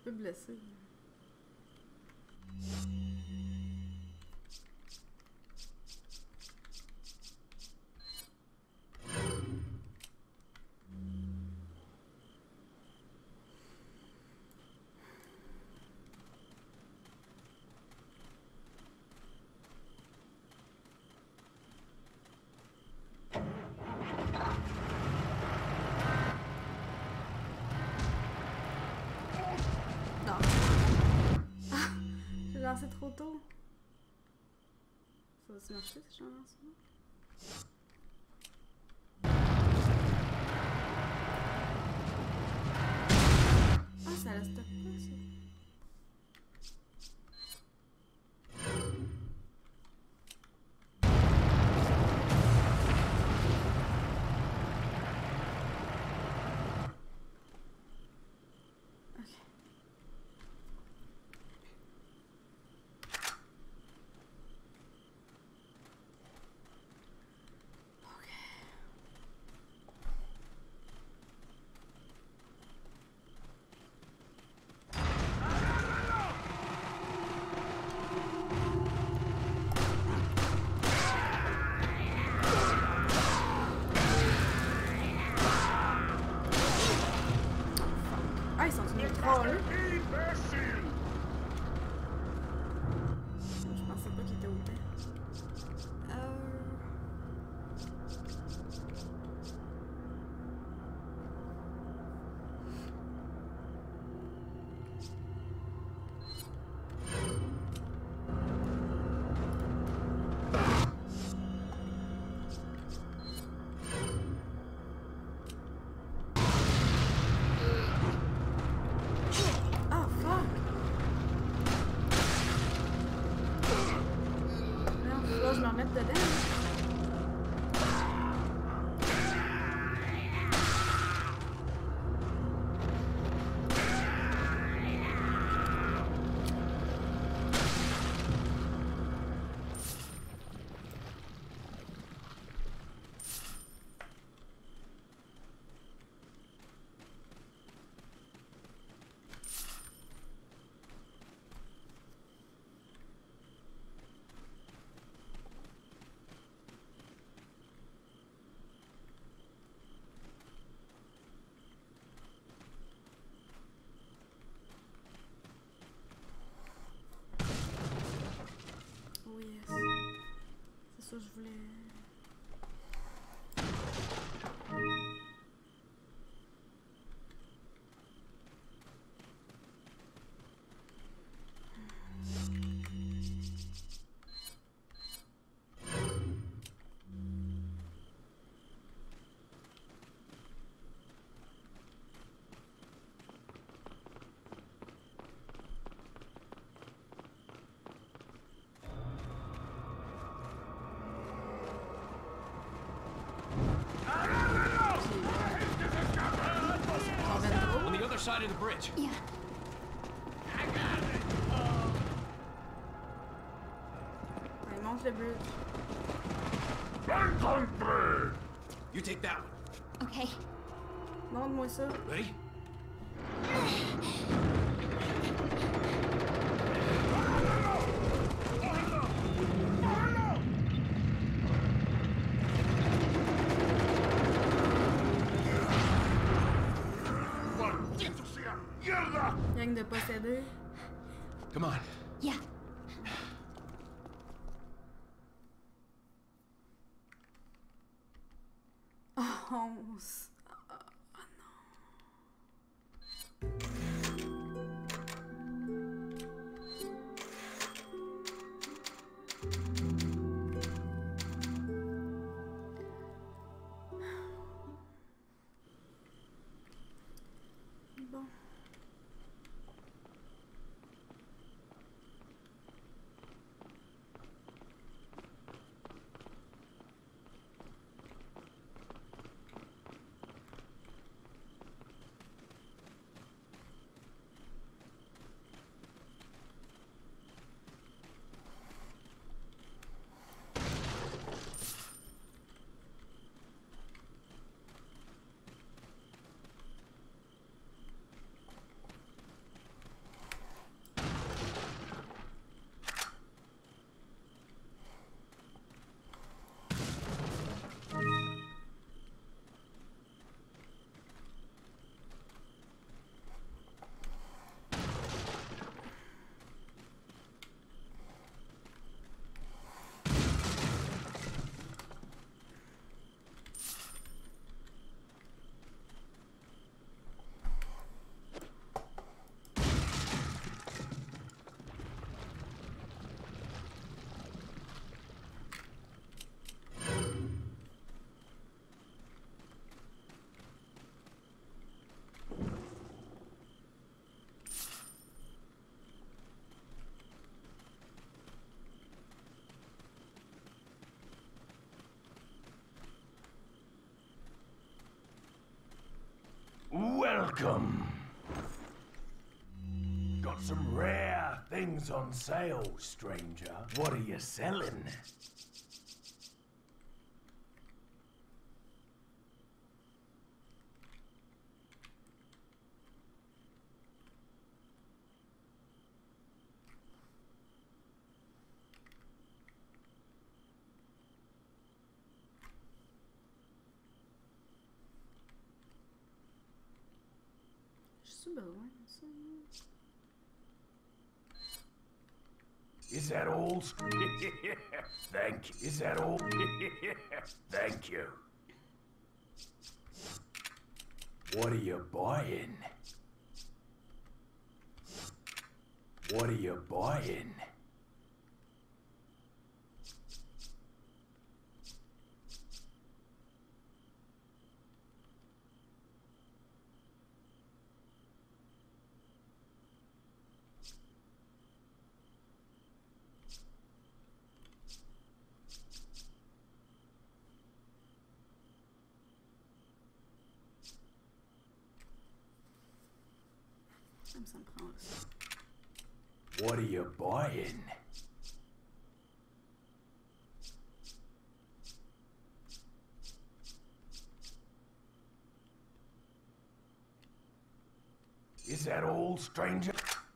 peu blessé. Non. Ah! J'ai lancé trop tôt. Ça va-tu marcher si j'en lance ça? Ah, ça reste pas, ça. Ah, ils sont venus troller. Je pensais pas qu'il était autant. Ah, fuck! Non, faut que je me remette dedans. Oh yes. C'est ça que je voulais. On the other side of the bridge. Yeah. Ouais, monte le bridge. You take that one. Okay. Montre-moi ça. Ready? Gang de possédés. Come on. Yeah. Oh, bon. Welcome. Got some rare things on sale, stranger. What are you selling? Super loin, ça. Is that all? Thank you. Is that all? Thank you. What are you buying? What are you buying? Ça me prend aussi. What are you buying? Is that all, stranger?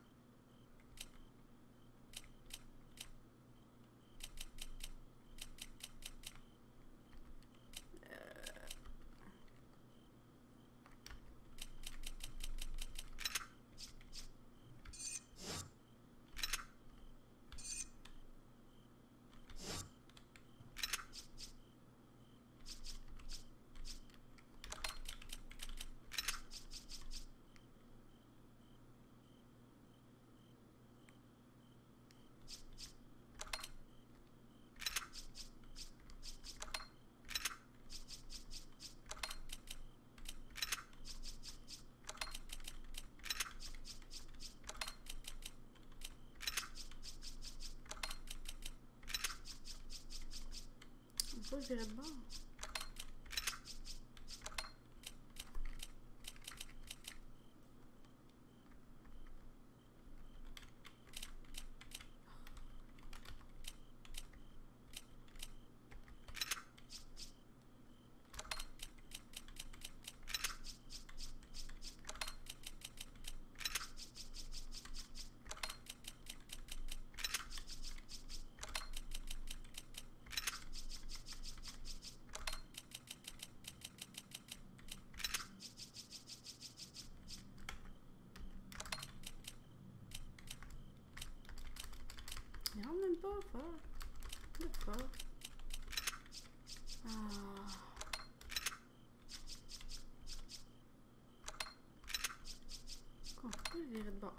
On peut le virer de bord. Il rentre même pas, fuck. What the fuck? Ah. On peut pas le virer de bord.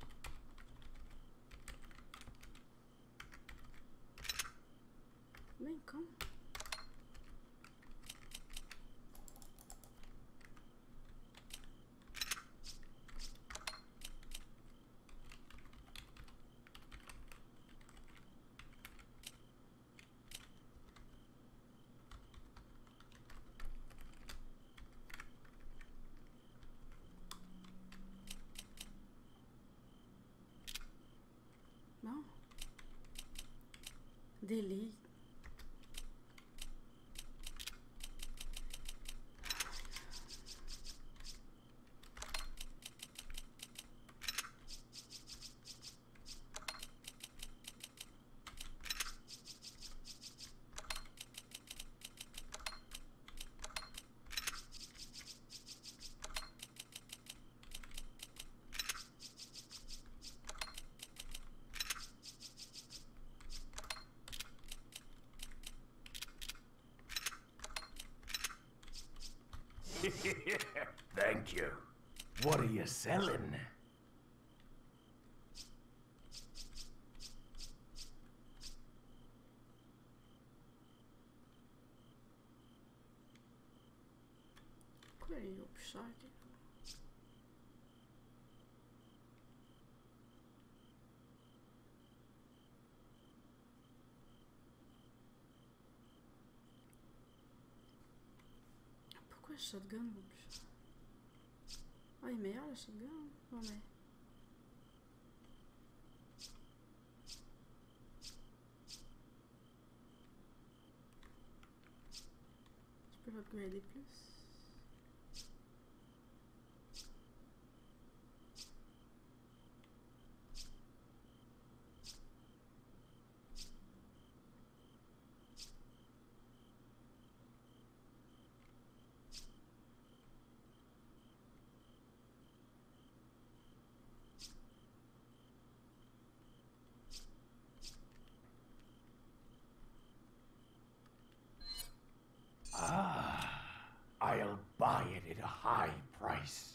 Mais con. Non. Delete. Thank you. What are you selling? Pourquoi il est au plus cher que... Pourquoi le shotgun vaut plus cher? Ah, il est meilleur le shotgun. Non, mais. Je peux l'upgrader plus. I'll buy it at a high price.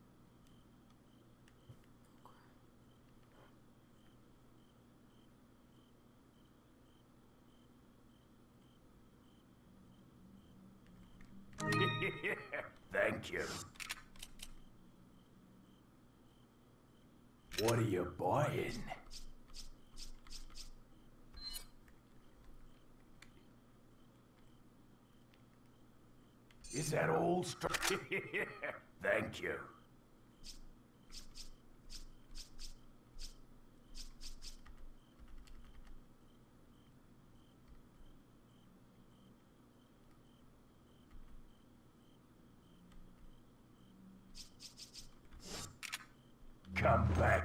Thank you. What are you buying? Is that all? Thank you. Come back.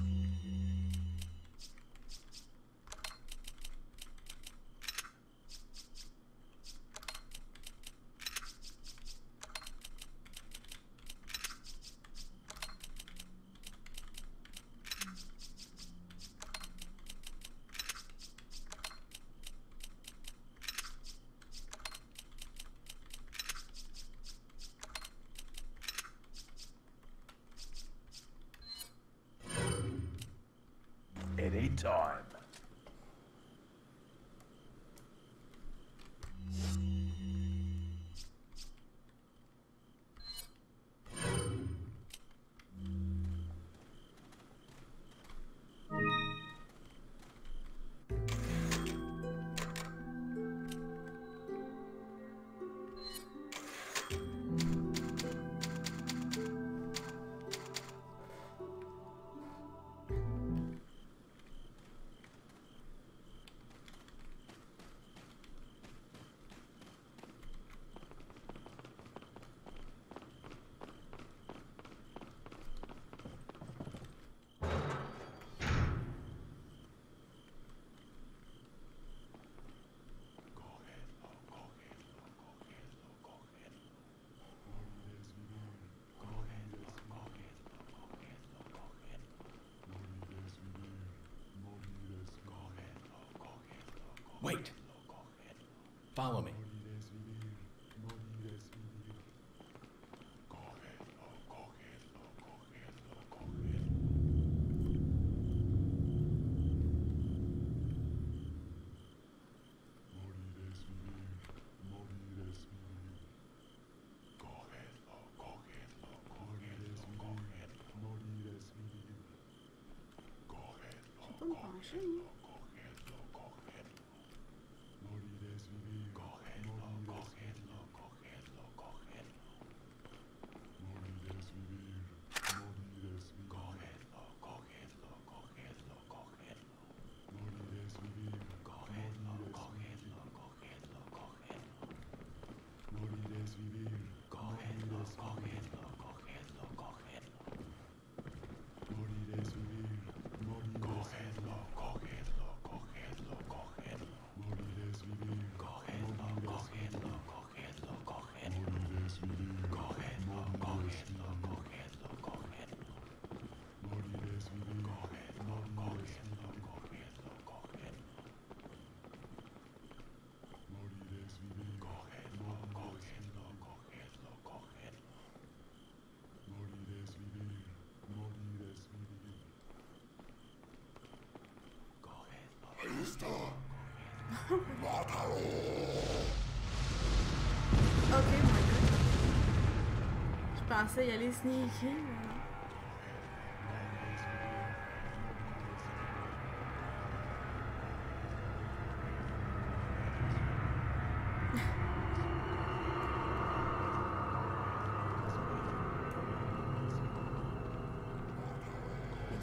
Anytime. Wait. Follow me. Je peux me pencher, moi. Ok, my god. Je pensais y aller sneaky, mais non.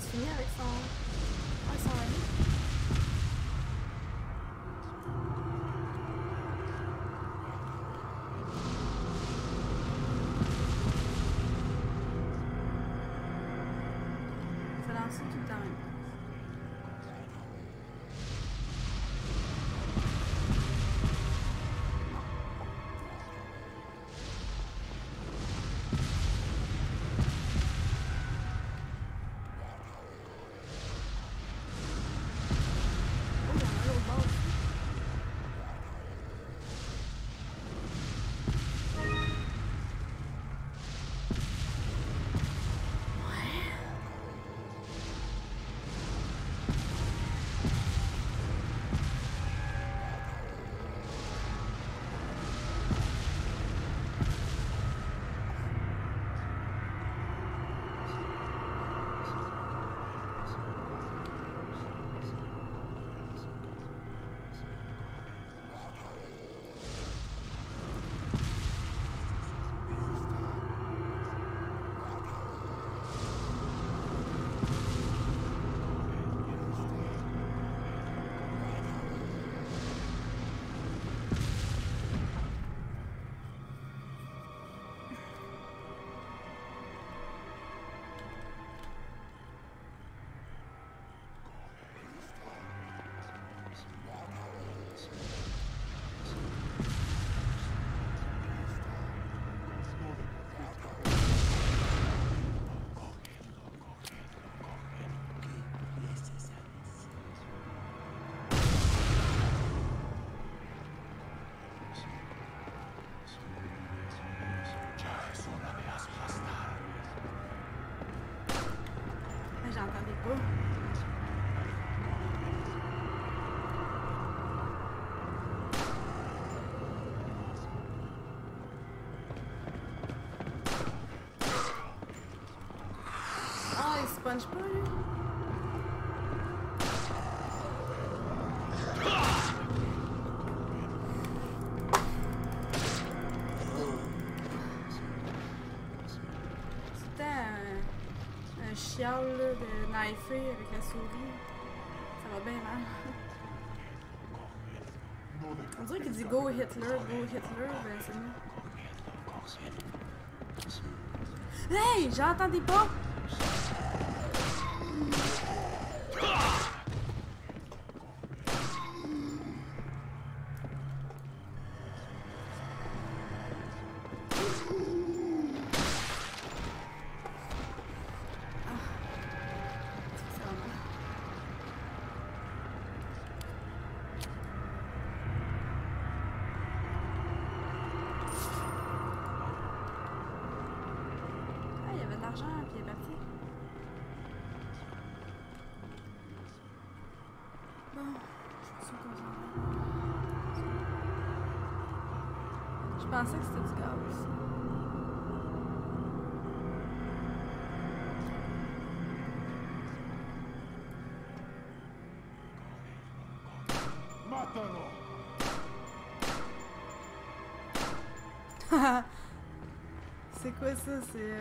fini avec son... Ouais, son ami. Ça lance tout le temps même. J'entendais pas. Ah, il se punch pas, lui. C'était un chial là, de knifer avec la souris. Ça va bien mal. On dirait qu'il dit Go Hitler, ben c'est mieux. Hey, j'entendais pas! Puis il est parti. Bon, je suis contente. Je pensais que c'était du gaz. C'est quoi ça? C'est...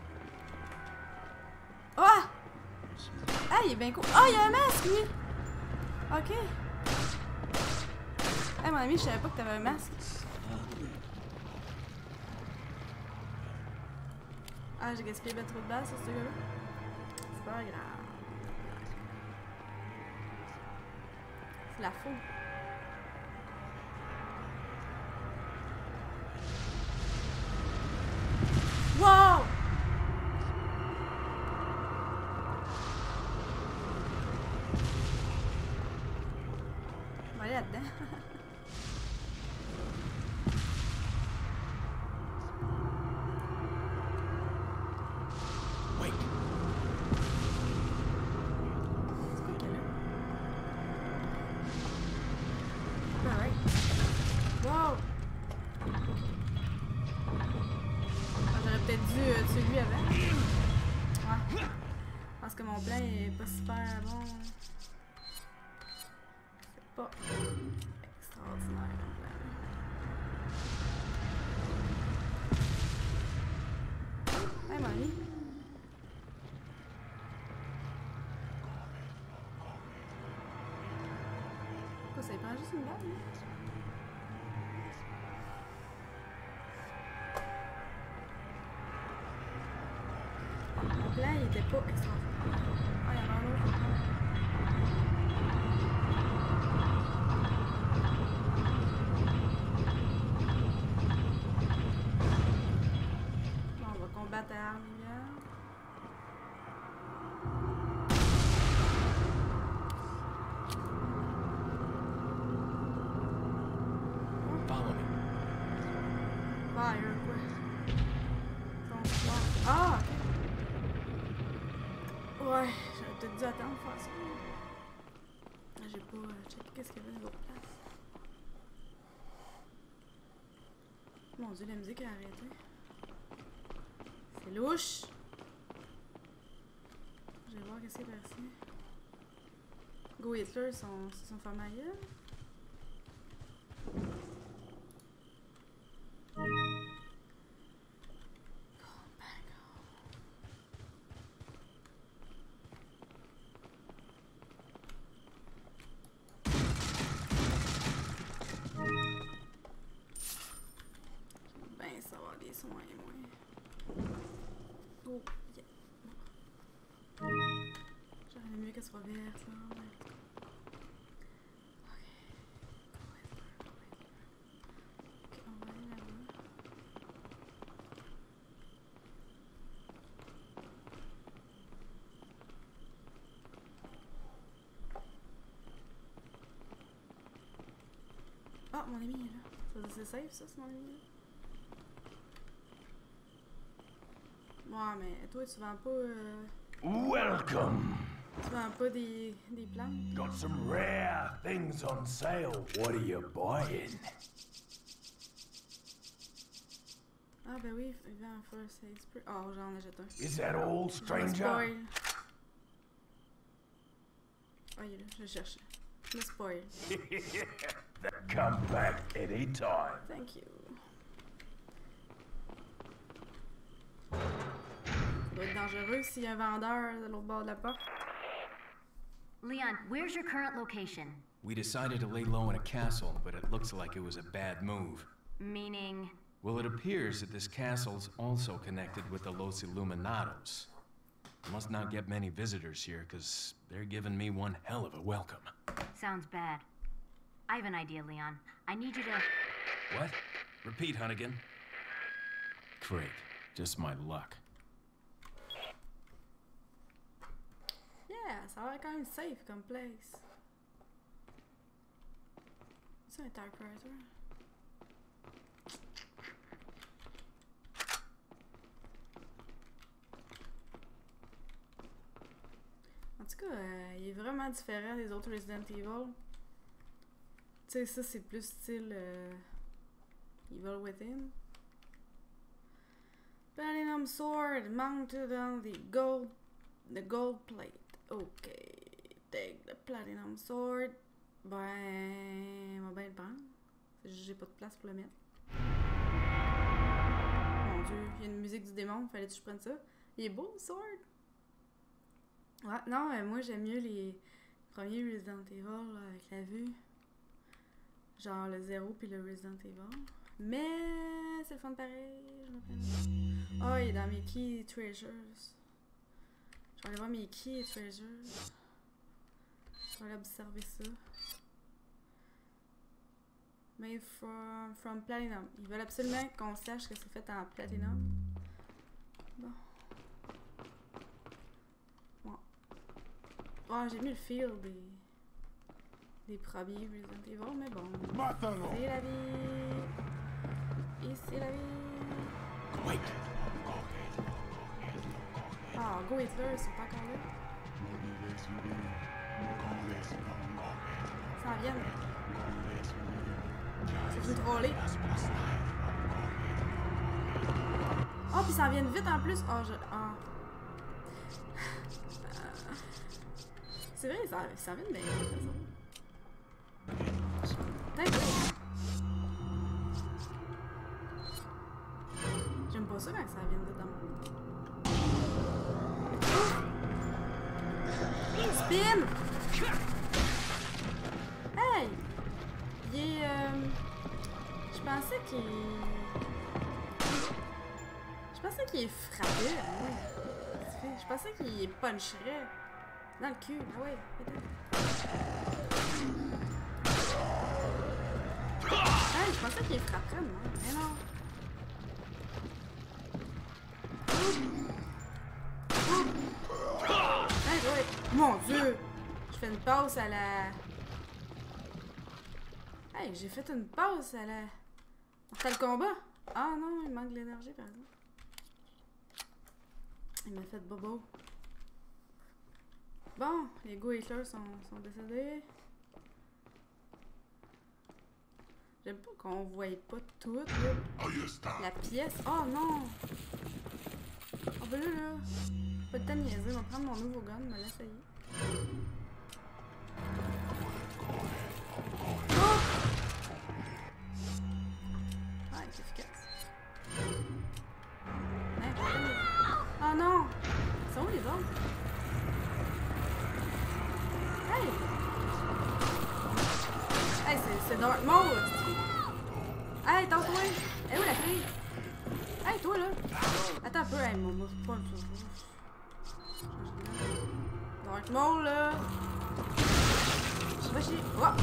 Ah! Ah, il est bien cool. Ah, il y a un masque, lui! Ok. Hey, mon ami, je savais pas que t'avais un masque. Ah, j'ai gaspillé bien trop de balles sur ce gars-là. C'est pas grave. C'est la faute. Wow! On va aller là-dedans. Wait. C'est quoi qu'elle a? Alright. Wow! J'aurais peut-être dû tuer lui avant. Ouais. Parce que mon plan est pas super bon. C'est pas extraordinaire mon plan. Hey, mamie. quoi, ça prend juste une balle, hein? Mon plan, il était pas extraordinaire. Ah, il y en a un autre. Bon, on va combattre à Armia. Follow me. Fire, quoi. Son soir. Ah, ok. Ouais, j'aurais peut-être dû attendre pour faire ça. J'ai pas checké qu'est-ce qu'il y avait dans l'autre place. Mon dieu, la musique a arrêté. C'est louche. Je vais voir qu'est-ce qu'il y a par ici. Go Hitler, son femme à gueule. Ben, ça va des soins, moi. Oh, yeah. J'aurais mieux qu'elle soit verte, là. Ouais. Ok, on va aller là-bas. Ah, mon ami est là. C'est safe, ça, c'est mon ami là. Ouais, mais toi, tu vends pas. Welcome. Tu vends pas des plantes? Got some rare things on sale. What are you buying? Ah, ben oui, il vend un first aid spray. Oh, j'en achète un. Is that all, Je stranger? spoil. Ah, il est là, je le cherchais. Je me spoil. Come back anytime. Thank you. Ça doit être dangereux s'il y a un vendeur de l'autre bord de la porte. Leon, where's your current location? We decided to lay low in a castle, but it looks like it was a bad move. Meaning... Well, it appears that this castle's also connected with the Los Illuminados. I must not get many visitors here, because they're giving me one hell of a welcome. Sounds bad. I have an idea, Leon. I need you to... What? Repeat, Hunnigan. Great. Just my luck. Yeah, ça a l'air quand même safe comme place. C'est un typewriter. En tout cas, il est vraiment différent des autres Resident Evil. Tu sais, ça c'est plus style Evil Within. Platinum sword mounted on the gold plate. Okay, take the platinum sword. Ben, on va bien le prendre. C'est juste que j'ai pas de place pour le mettre. Mon dieu, il y a une musique du démon, fallait que je prenne ça. Il est beau le sword. Ouais, non, moi j'aime mieux les premiers Resident Evil là, avec la vue. Genre le 0 puis le Resident Evil. Mais c'est le fun pareil, je m'appelle. Oh, il est dans mes Key Treasures. Je vais aller voir mes Key Treasures. Je vais aller observer ça. Made from Platinum. Ils veulent absolument qu'on sache que c'est fait en Platinum. Bon. Ouais. Oh, j'ai mis le feel des premiers Resident Evil, mais bon. C'est la vie. Et c'est la vie. Wait. Ah, Go Hitler, ils sont pas encore là. Ça en vient. C'est une trollée. Oh, puis ça en vient vite en plus. Oh, ah. C'est vrai, ça vient bien. Peut-être. J'aime pas ça quand ça vient dedans. Spin! Hey! Je pensais qu'il frappait, ouais. Je pensais qu'il puncherait. Dans le cul, ah ouais, hey, je pensais qu'il frapperait, moi. Mais non. Hey, ouais. Mon Dieu! Je fais une passe à la... Hey, j'ai fait une passe à la... On fait le combat? Ah non, il manque de l'énergie, par exemple. Il m'a fait bobo. Bon, les Go Hitler sont décédés. J'aime pas qu'on voie pas tout, là. La pièce. Oh non! Oh ben là. Pas de temps de niaiser, je vais prendre mon nouveau gun, me l'essayer. Oh! Ah, c'est efficace. Oh non! Ils sont où les autres? Hey! Hey, c'est Dark Maul! Hey, tente-toi! Elle est où la fille? Hey, toi là! Attends un peu, hey, moi, pas le tout. Dark Maul là! Va chier! Oh!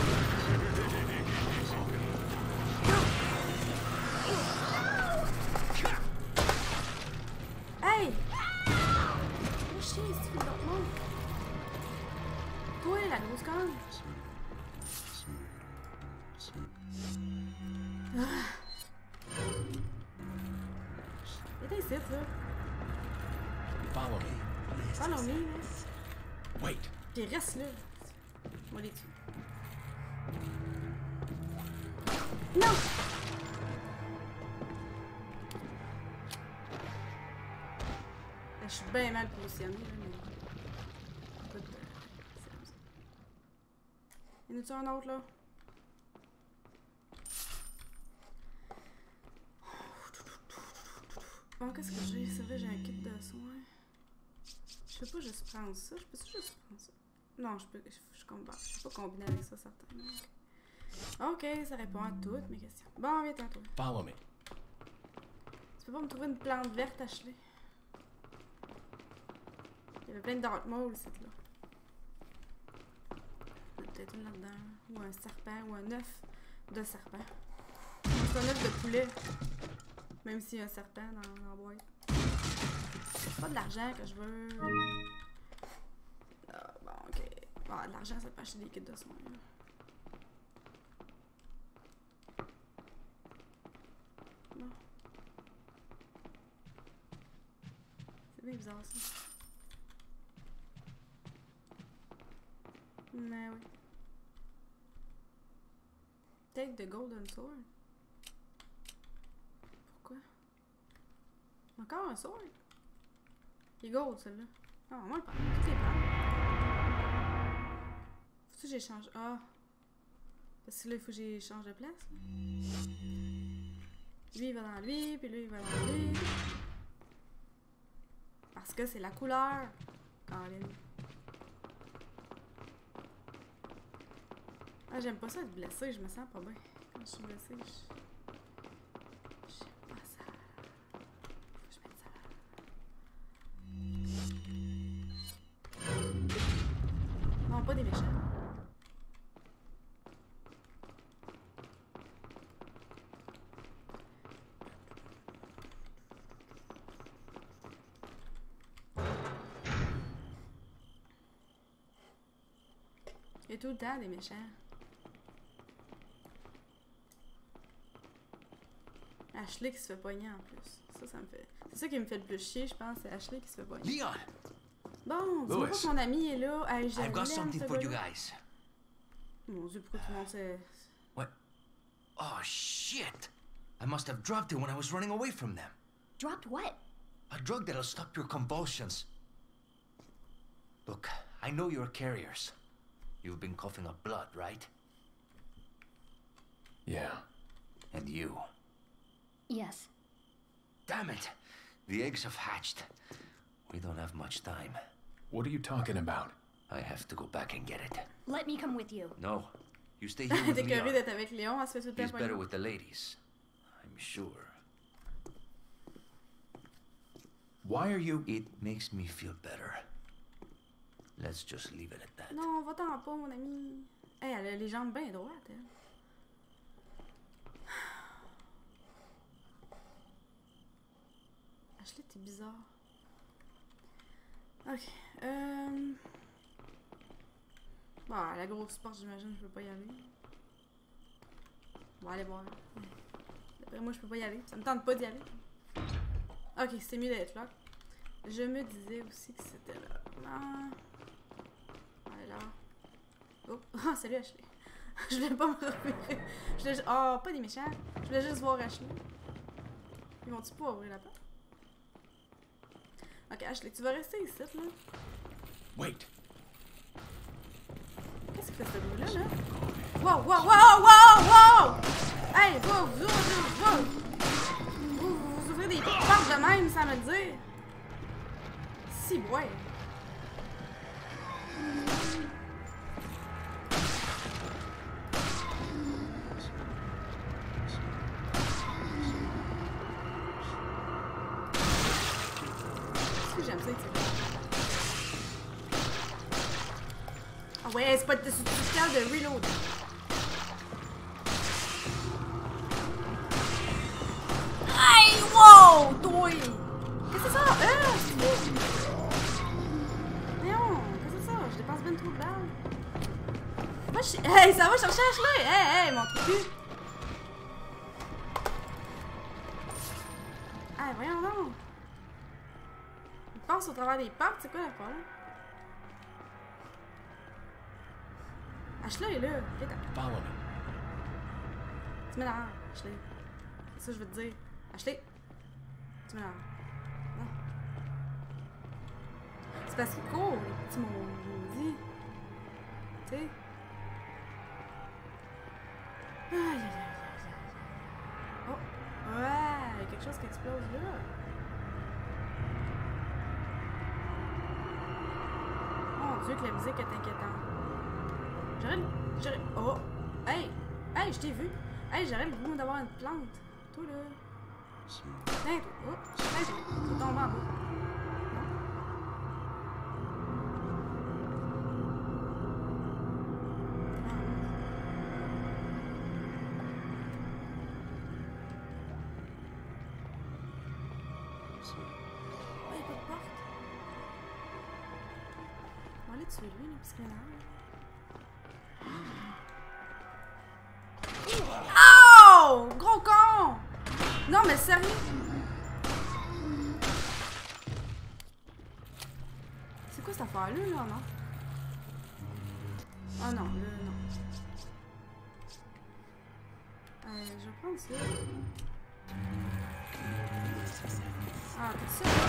Hey! Va chier, c'est le Dark Maul! Toi, la grosse conne! Viens ici, là. Follow me. Follow me, là. Wait. Puis reste là. Moi, les tue. Non! Je suis bien mal positionnée, là, mais... Écoute, c'est comme ça. Y en a-tu un autre, là? Bon, qu'est-ce que j'ai? C'est vrai, j'ai un kit de soins. Je peux pas juste prendre ça. Je peux juste prendre ça? Non, je peux pas combiner avec ça, certainement. Ok, ça répond à toutes mes questions. Bon, viens toi. Follow me. Tu peux pas me trouver une plante verte, Ashley? Il y avait plein de Dark Maul, ici, là. Il y en a peut-être une là-dedans. Ou un serpent, ou un œuf de serpent. C'est un œuf de poulet. Même s'il y a un serpent dans la boîte. C'est pas de l'argent que je veux. Ah, bon, ok. Bon, de l'argent, ça peut acheter des kits de soins. Bon. C'est bien bizarre, ça. Mais oui. Take the golden sword. Encore un sword? Il est gold, celui-là. Ah, on va le prendre. Tout est prendre. Faut-tu que j'échange? Ah. Parce que là, il faut que j'échange de place. Là. Lui, il va dans lui, puis lui, il va dans lui. Parce que c'est la couleur. Caroline. Ah, j'aime pas ça être blessé. Je me sens pas bien. Quand je suis blessée, j'aime pas ça. Non, pas des méchants. Il y a tout le temps des méchants. Ashley qui se fait pogner en plus. Ça me fait... C'est ça qui me fait le plus chier, je pense, c'est Ashley qui se fait pogner. Leon! Bon, dis-moi pas que mon ami est là. Hey, I've got something for you guys. Mon Dieu, pourquoi tout le monde sait... What? Oh, shit! I must have dropped it when I was running away from them. Dropped what? A drug that'll stop your convulsions. Look, I know you're carriers. You've been coughing up blood, right? Yeah. And you. Yes. Damn it! The eggs have hatched. We don't have much time. What are you talking about? I have to go back and get it. Let me come with you. No. You stay here with T'es curieux Leon. d'être avec Léon, elle se fait tout le He's temps better pogner. with the ladies. sure. Why are you... It makes me feel better. Let's just leave it at that. Non, va-t'en pas, mon ami. Hey, elle a les jambes bien droites, elle. Ashley, t'es bizarre. Ok. Bon, à la grosse porte, j'imagine, je peux pas y aller. On va aller voir. D'après moi, je peux pas y aller. Ça me tente pas d'y aller. Ok, c'était mieux d'être là. Je me disais aussi que c'était là. Ah. Ouais, là. Oh, ah, salut Ashley. Je voulais pas me repérer. Je voulais... Oh, pas des méchants. Je voulais juste voir Ashley. Ils vont-tu pas ouvrir la porte? Ok, Ashley, tu vas rester ici, là. Wait. Qu'est-ce que fait ce bruit-là, là? Wow, wow, wow, wow, wow! Hey, vous ouvrez des portes de même sans me le dire. Si, ouais. Est-ce que j'aime ça, ah ouais, c'est pas de tutoriel de reload. Hey, wow, toi! Qu'est-ce que c'est ça? C'est fou! Voyons, qu'est-ce que c'est ça? Je dépense bien trop de balles. Hey, ça va chercher Ashley! Hey, mon trou cul! Hey, voyons donc! Il passe au travers des portes, c'est quoi la problème? Ashley est là, viens t'en. Follow me. Tu m'énerves, Ashley. C'est ça que je veux te dire. Ashley! Tu m'énerves. Non. C'est parce qu'il court, les petits maudits. Tu sais? Aïe, aïe, aïe, aïe. Oh! Ouais! Il y a quelque chose qui explose là. Mon Dieu, que la musique est inquiétante. J'aurais... Oh! Hey! Hey, je t'ai vu! Hey, j'aurais le goût d'avoir une plante. Toi, là. Hey, toi. Oh! Hey, toi. Tu tombes en bas. Oh, il y a pas de porte. On va aller tuer lui, là, parce qu'il est là. Oh! Gros con! Non, mais sérieux? C'est quoi cette affaire-là, là, non? Ah non, là, non. Je vais prendre ça. Ah, tout ça?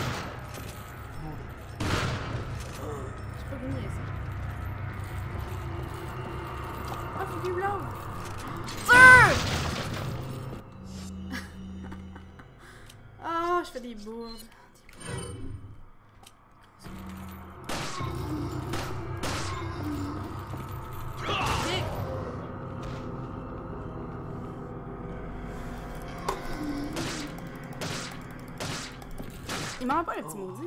J'ai pas gagné ça. Ah, faut qu'il blow! Oh, je fais des bourdes. Okay. Il m'en pas le petit maudit.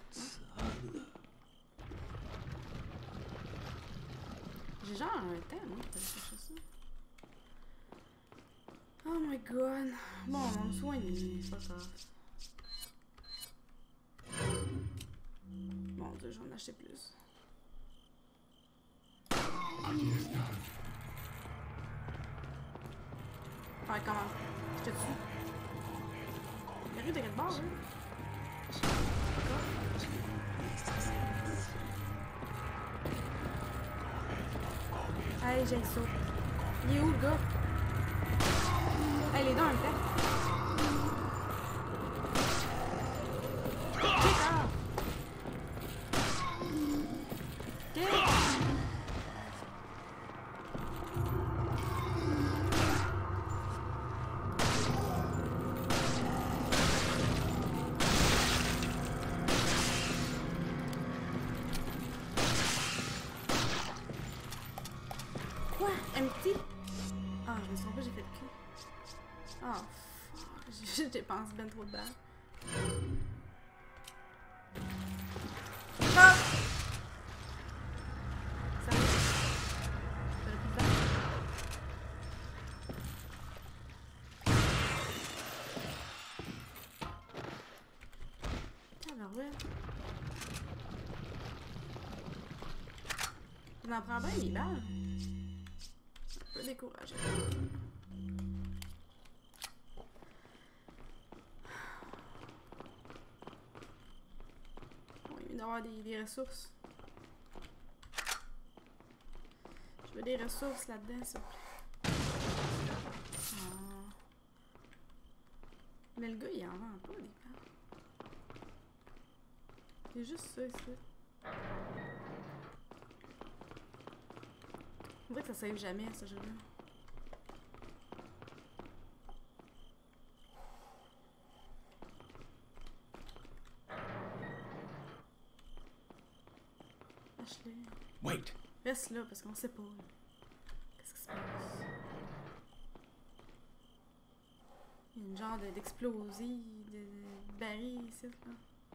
J'ai genre un thème, hein, pour aller chercher ça. Oh my god. Bon, on va me soigner, c'est pas grave. Mon Dieu, j'en ai acheté plus. Ouais, comment? Je te tue. Il arrive de quel bord, hein? Hey, j'ai ça. Il est où, le gars? Hey, les deux en même temps. Quoi? Empty? Ah, je me sens pas, j'ai fait le cul. Ah, fuck. Je dépense ben trop de balles. Ah! Ça va? T'as le plus de balles? Tabarouette. On en prend bien les balles. Un peu découragé. D'avoir des ressources. Je veux des ressources là-dedans, s'il vous plaît. Ah. Mais le gars, il en vend pas des balles. C'est juste ça, ici. On dirait que ça save jamais, ce jeu-là. Wait. Reste là parce qu'on sait pas. Qu'est-ce qui se passe? Il y a une genre d'explosif, de baril ici, là.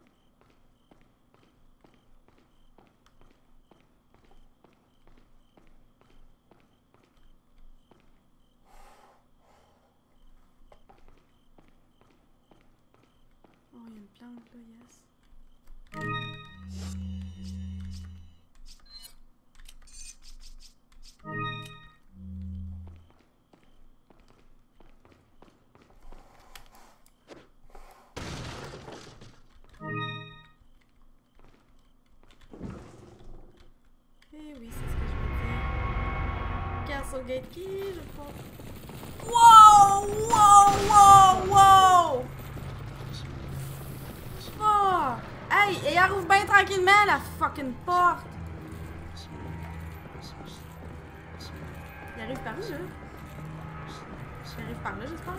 Oh, il y a une plante là, yes. Eh oui, c'est ce que je veux dire. Castle Gate Key, je crois. Wow! Wow! Wow! Wow! Oh! Hey! Et elle ouvre bien tranquillement la fucking porte! Il arrive par où, là? Il arrive par là, j'espère.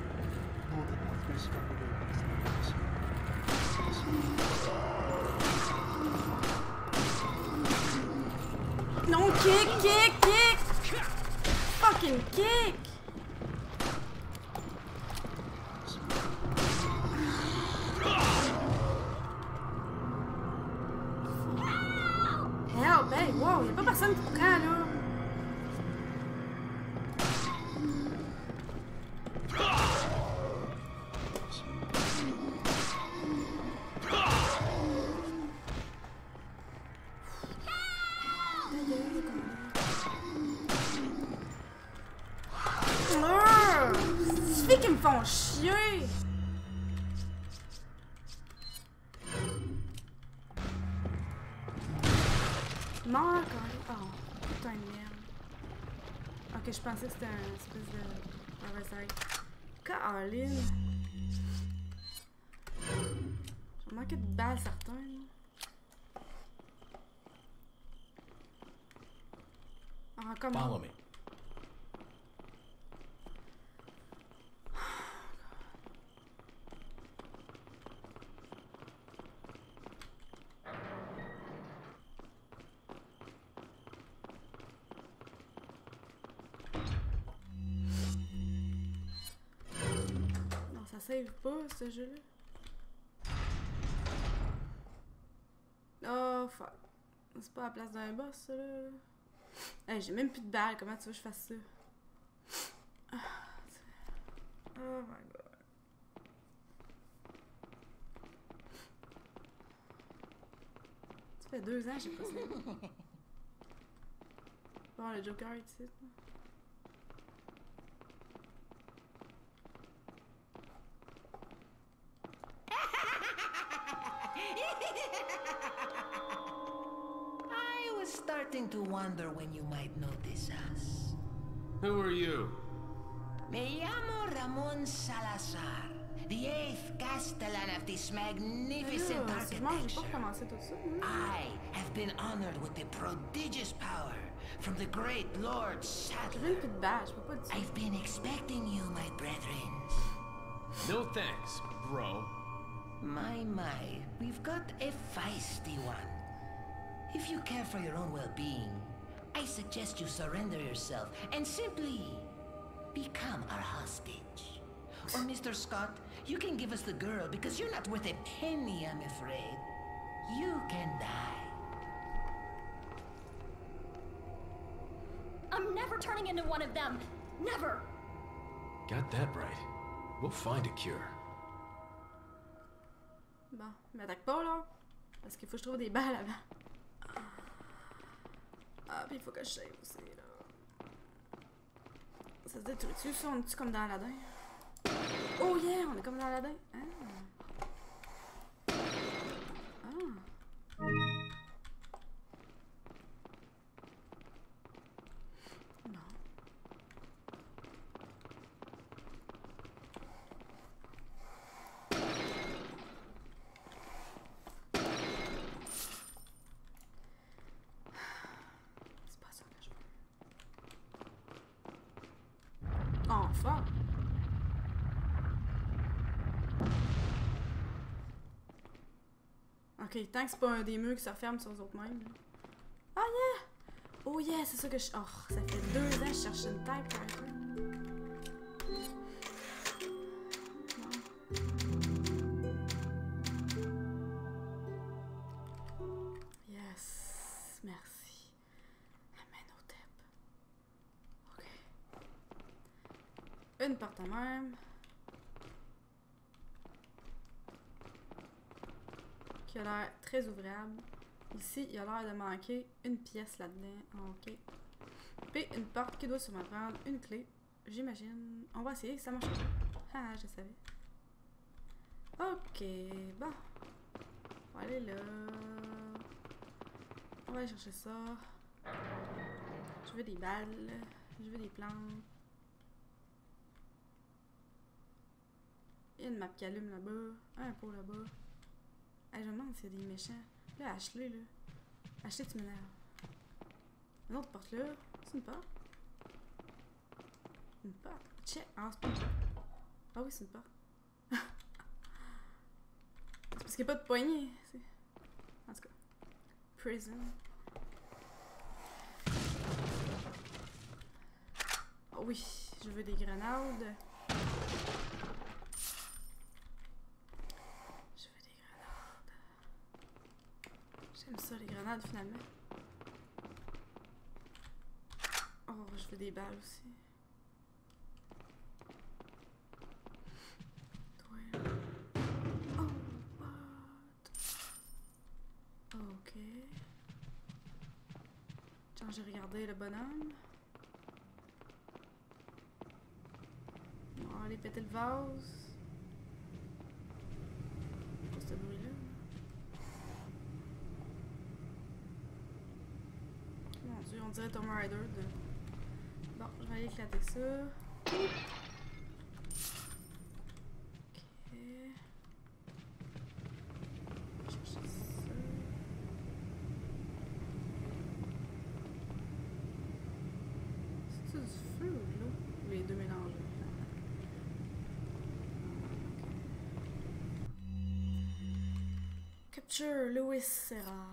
Non, kick, kick, kick! Fucking kick! Help, hey, wow, y'a pas personne qui prend, là! Qui me font chier! Mort quand oh, putain de merde. Ok, je pensais que c'était un espèce de Parasite. Caroline! J'ai manqué de balles certains, là. Ah, comment? Follow me. Ça save pas, ce jeu-là. Oh, fuck. C'est pas à la place d'un boss, ça, là. Hey, j'ai même plus de balles. Comment tu veux que je fasse ça? Oh my god. Ça fait 2 ans que j'ai pas ça. Bon, le Joker est ici. I was starting to wonder when you might notice us. Who are you? Me llamo Ramon Salazar, the 8th Castellan of this magnificent J'ai pas architecture. commencé tout ça. I have been honored with the prodigious power from the great Lord J'ai Sadler. même plus de balles, je peux pas dire. I've been expecting you, my brethren. No thanks, bro. My, we've got a feisty one. If you care for your own well-being, I suggest you surrender yourself and simply become our hostage. Or Mr. Scott, you can give us the girl because you're not worth a penny, I'm afraid. You can die. I'm never turning into one of them. Never. Got that right. We'll find a cure. Bon, m'attaque pas là. Parce qu'il faut que je trouve des balles avant. Ah, puis il faut que je save aussi là. Ça se détruit-tu ça? On est-tu comme dans Aladdin? Oh yeah, on est comme dans Aladdin. Ah. Ah. Non. C'est pas ça que je veux. Enfin! Ok, tant que c'est pas un des murs qui se referme sur eux autres mêmes. Ah yeah! Oh yeah, c'est ça que je... Oh, ça fait 2 ans que je cherche une typewriter. Non. Yes, merci. Amenhotep. Ok. Une porte à même. Qui a l'air très ouvrable. Ici, il a l'air de manquer une pièce là-dedans. Ok. Puis une porte qui doit sûrement prendre une clé. J'imagine. On va essayer, ça marche pas. Ah, je savais. Ok, bon. On va aller là. On va aller chercher ça. Je veux des balles. Je veux des plantes. Il y a une map qui allume là-bas. Un pot là-bas. Hey, je me demande s'il y a des méchants. Là, Ashley, là. Ashley, tu m'énerves. Une autre porte là. C'est une porte? Une porte? Check. Ah, c'est pas une porte. Ah oui, c'est une porte. C'est parce qu'il n'y a pas de poignée. En tout cas. Prison. Oh oui, je veux des grenades. J'aime ça, les grenades, finalement. Oh, je veux des balles aussi. Toi. Oh, what? Ok. Genre, j'ai regardé le bonhomme. On va aller péter le vase. Pas ce bruit-là. Mon dieu, on dirait Tomb Raider. Bon, je vais aller éclater ça. Ok. Chercher ça. C'est-tu du feu ou de l'eau? Les deux mélangés. Capture Louis Serra.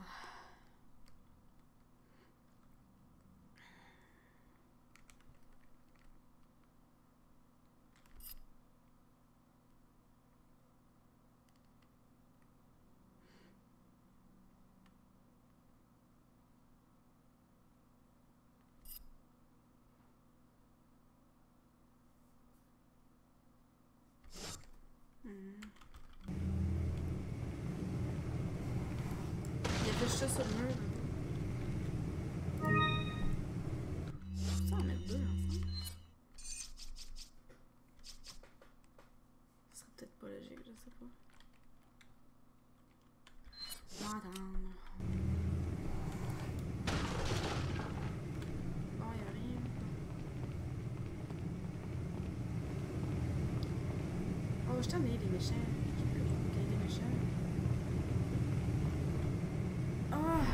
Il y a juste ça sur le mur. Je peux en mettre 2 ensemble. Ce serait peut-être pas logique, je sais pas. On va attendre. Bon, il y a rien. Oh, je t'en ai des méchants. Je peux pas qu'il y ait des méchants. Ah!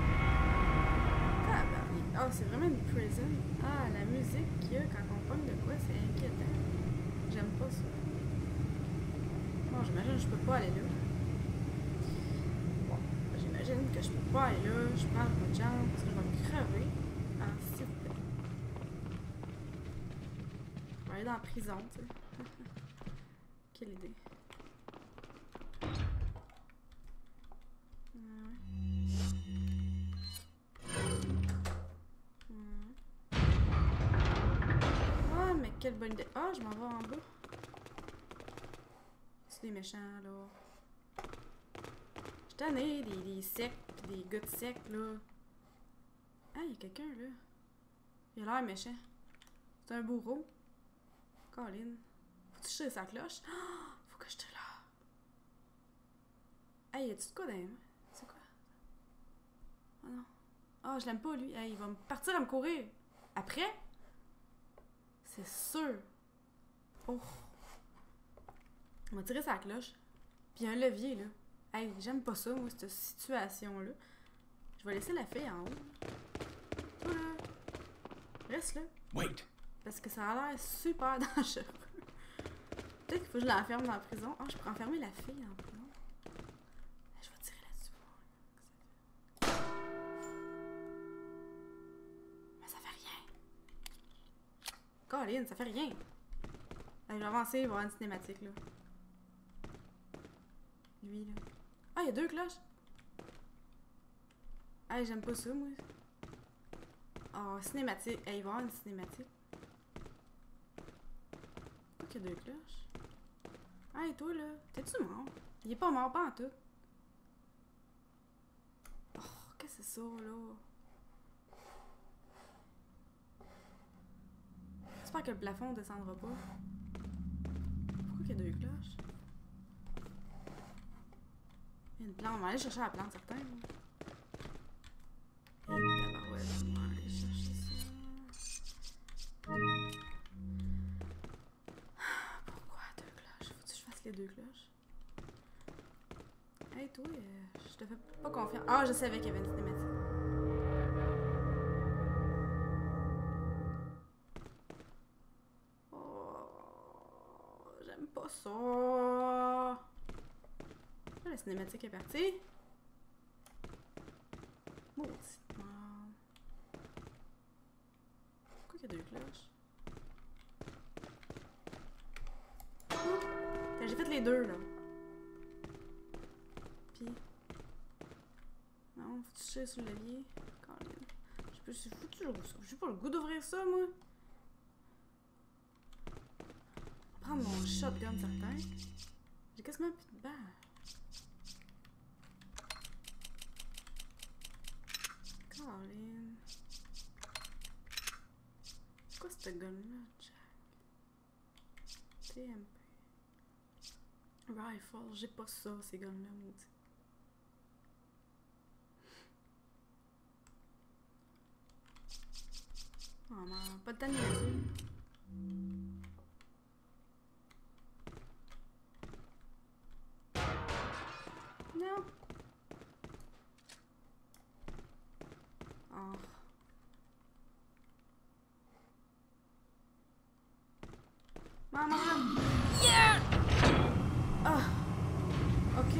Tabarnak. Ah, c'est vraiment une prison. Ah, la musique qu'il y a quand on pogne de quoi, c'est inquiétant. J'aime pas ça. Bon, j'imagine que je peux pas aller là. Bon, j'imagine que je peux pas aller là. Je prends pas de chance parce que je vais me crever. Ah, s'il vous plaît. Je vais aller dans la prison, tu sais. Quelle idée. Ah, mais quelle bonne idée. Ah, je m'en vais en bas. C'est des méchants, là. Je tannée des secs, pis des gars de secs, là. Ah, il y a quelqu'un, là. Il a l'air méchant. C'est un bourreau. Colin. Faut-tu tirer sa cloche? Oh, faut que je te là. Hey, y a-tu de quoi dans les mains? C'est quoi? Oh non. Oh, je l'aime pas, lui. Hey, il va me partir à me courir. Après? C'est sûr. Oh. On va tirer sa cloche. Puis un levier, là. Hey, j'aime pas ça, moi, cette situation-là. Je vais laisser la fille en haut. Toi, là. Reste là. Wait. Parce que ça a l'air super dangereux. Peut-être qu'il faut que je l'enferme dans la prison. Ah, je pourrais enfermer la fille en prison. Je vais tirer là-dessus. Mais ça fait rien. Colin, ça fait rien. Allez, je vais avancer, il va y avoir une cinématique, là. Lui, là. Ah, il y a 2 cloches. Ah, j'aime pas ça, moi. Oh, cinématique. Hey, il va y avoir une cinématique. Pourquoi qu'il y a 2 cloches? Hey, toi, là, t'es-tu mort? Il est pas mort, pas en tout. Oh, qu'est-ce que c'est ça, là? J'espère que le plafond descendra pas. Pourquoi qu'il y a 2 cloches? Il y a une plante. On va aller chercher la plante, certain. Et tabarouette, on va aller chercher ça. Pourquoi 2 cloches? Faut-tu que je fasse les 2 cloches? Hey, toi, je te fais pas confiance. Ah, je savais qu'il y avait une cinématique. Oh, j'aime pas ça. La cinématique est partie. Maudite merde. Pourquoi qu'il y a 2 cloches? J'ai fait les 2, là. Puis... Non, faut toucher sur le levier. J'ai pas le goût d'ouvrir ça, moi. On va prendre mon shotgun, certain. J'ai quasiment plus de balles. Colin. C'est quoi ce gun-là, Jack? TMP. Rifle, j'ai pas ça, ces guns-là, maudit. Oh non, pas de temps de niaiser. Non. Oh. Maman! Yeah! Ah! Ok.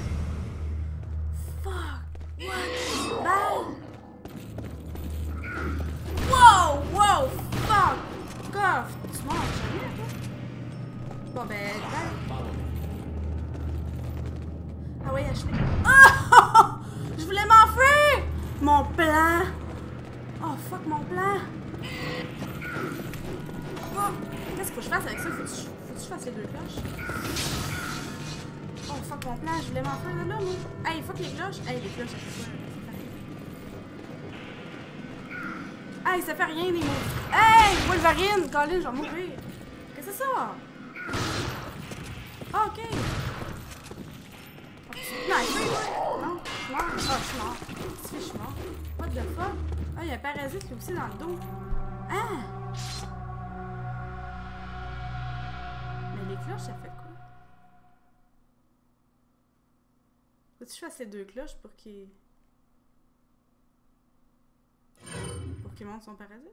Fuck! What? Bye! Wow! Wow! Fuck! Coff! Tu manges jamais, toi? Bon, ben, bye! Ah ouais, Ashley. Ah! Je voulais m'enfuir! Mon plan! Oh, fuck, mon plan! Oh, qu'est-ce qu'il faut que je fasse avec ça? Faut que je fasse les 2 cloches? Oh, fuck, mon plan! Je voulais m'enfuir de là, moi! Hey, fuck les cloches! Hey, les cloches, ça fait quoi? Hey, ça fait rien, les mots! Hey! Wolverine! Colin, je vais mourir! Qu'est-ce que c'est ça? Ah, ok! Non, je suis mort. Je suis mort. Ah, je suis mort. Qu'est-ce que je suis mort? What the fuck? Ah, il y a un parasite qui est aussi dans le dos. Ah! Mais les cloches, ça fait quoi? Faut-tu que je fasse les 2 cloches pour qu'il... monte son parasite?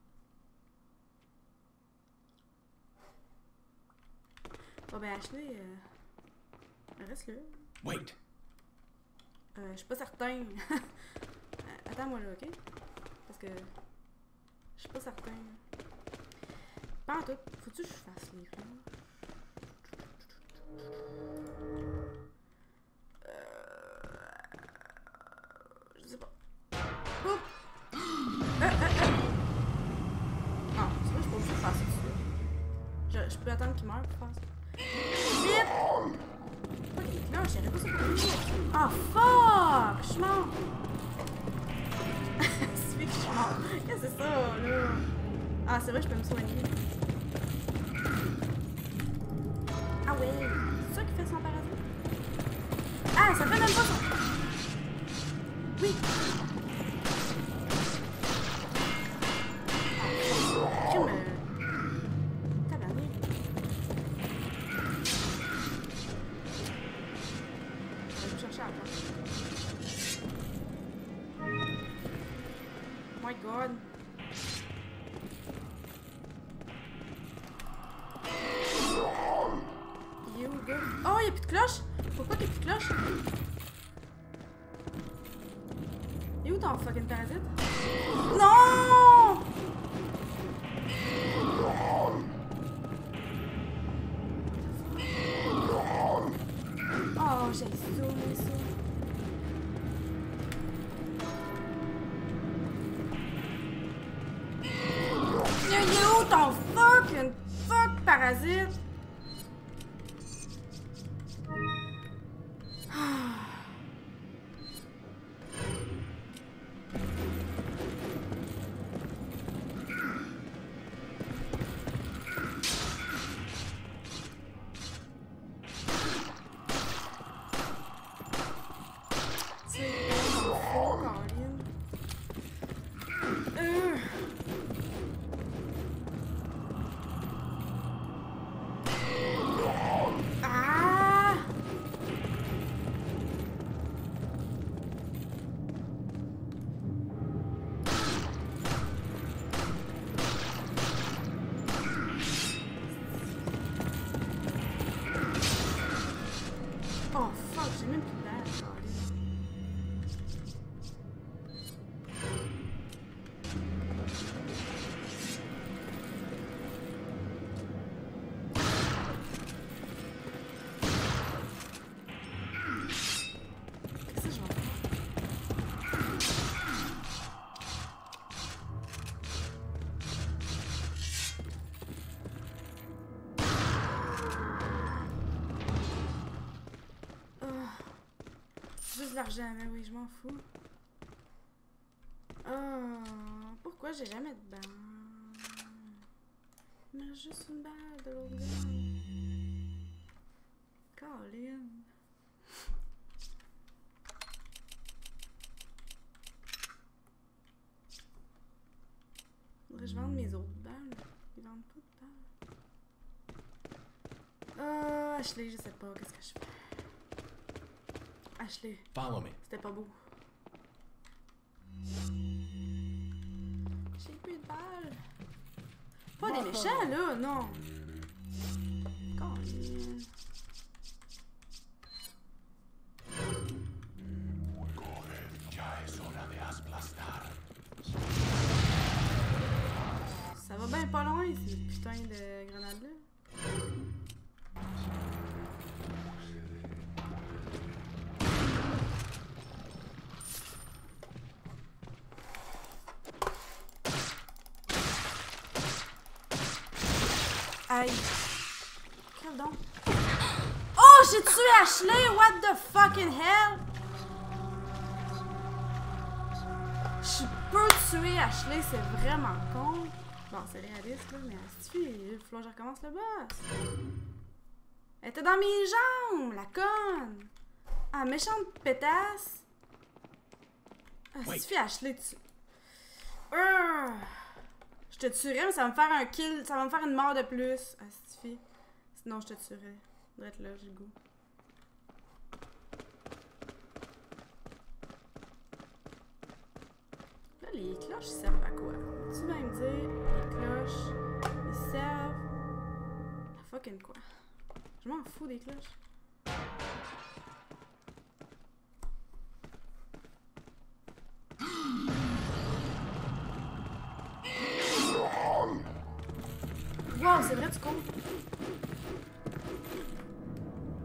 Bon, ben, Ashley, reste là. Wait. Je suis pas certain. Attends-moi là, ok? Parce que... Je suis pas certain. Pas en tout. Faut-tu que je fasse les cloches? Je sais pas. Oups! Ah, c'est vrai, je peux pas faire ça tout de suite. Je peux attendre qu'il meure pour faire ça. Vite! Pas des cloches, j'aurais pas ça pour lui. Ah, fuck! Je suis mort! C'est vrai que je suis mort. Qu'est-ce que c'est ça, là? Ah, c'est vrai, je peux me soigner. Ah ouais! C'est ça qui fait son parasite? Ah, ça fait même pas son... Oui! My god. You good? Oh, y'a plus de cloche? Pourquoi y'a plus de cloche? Y'a où ton fucking parasite? Non! Oh, j'ai zoomé ça. Y'a où ton fucking parasite? Oh fuck, j'ai même plus de balle. Qu'est-ce que je vais faire? Juste l'argent, mais oui, je m'en fous. Oh, pourquoi j'ai jamais de balle? Mais juste une balle de l'autre gars. Colin. Faudrait que je vende mes autres balles. Ils vendent pas de balles. Ashley, je sais pas, qu'est-ce que je fais? Ashley. Follow me. C'était pas beau. J'ai plus de balles. Pas des méchants, là, non. Colin. Ça va bien pas loin, ces putains de grenades-là. Aïe. Quel donc? Oh, j'ai tué Ashley! What the fucking hell? Je peux tuer Ashley, c'est vraiment con. Bon, c'est réaliste, là, mais il faut que je recommence le boss. Elle était dans mes jambes, la conne. Ah, méchante pétasse. Ah, Ashley, tu... Je te tuerais, mais ça va me faire un kill, ça va me faire une mort de plus. Astifi. Sinon, je te tuerais. Drette là, j'ai le goût. Là, les cloches servent à quoi? Tu vas me dire, les cloches, ils servent à fucking quoi? Je m'en fous des cloches. Wow, c'est vrai, tu comptes.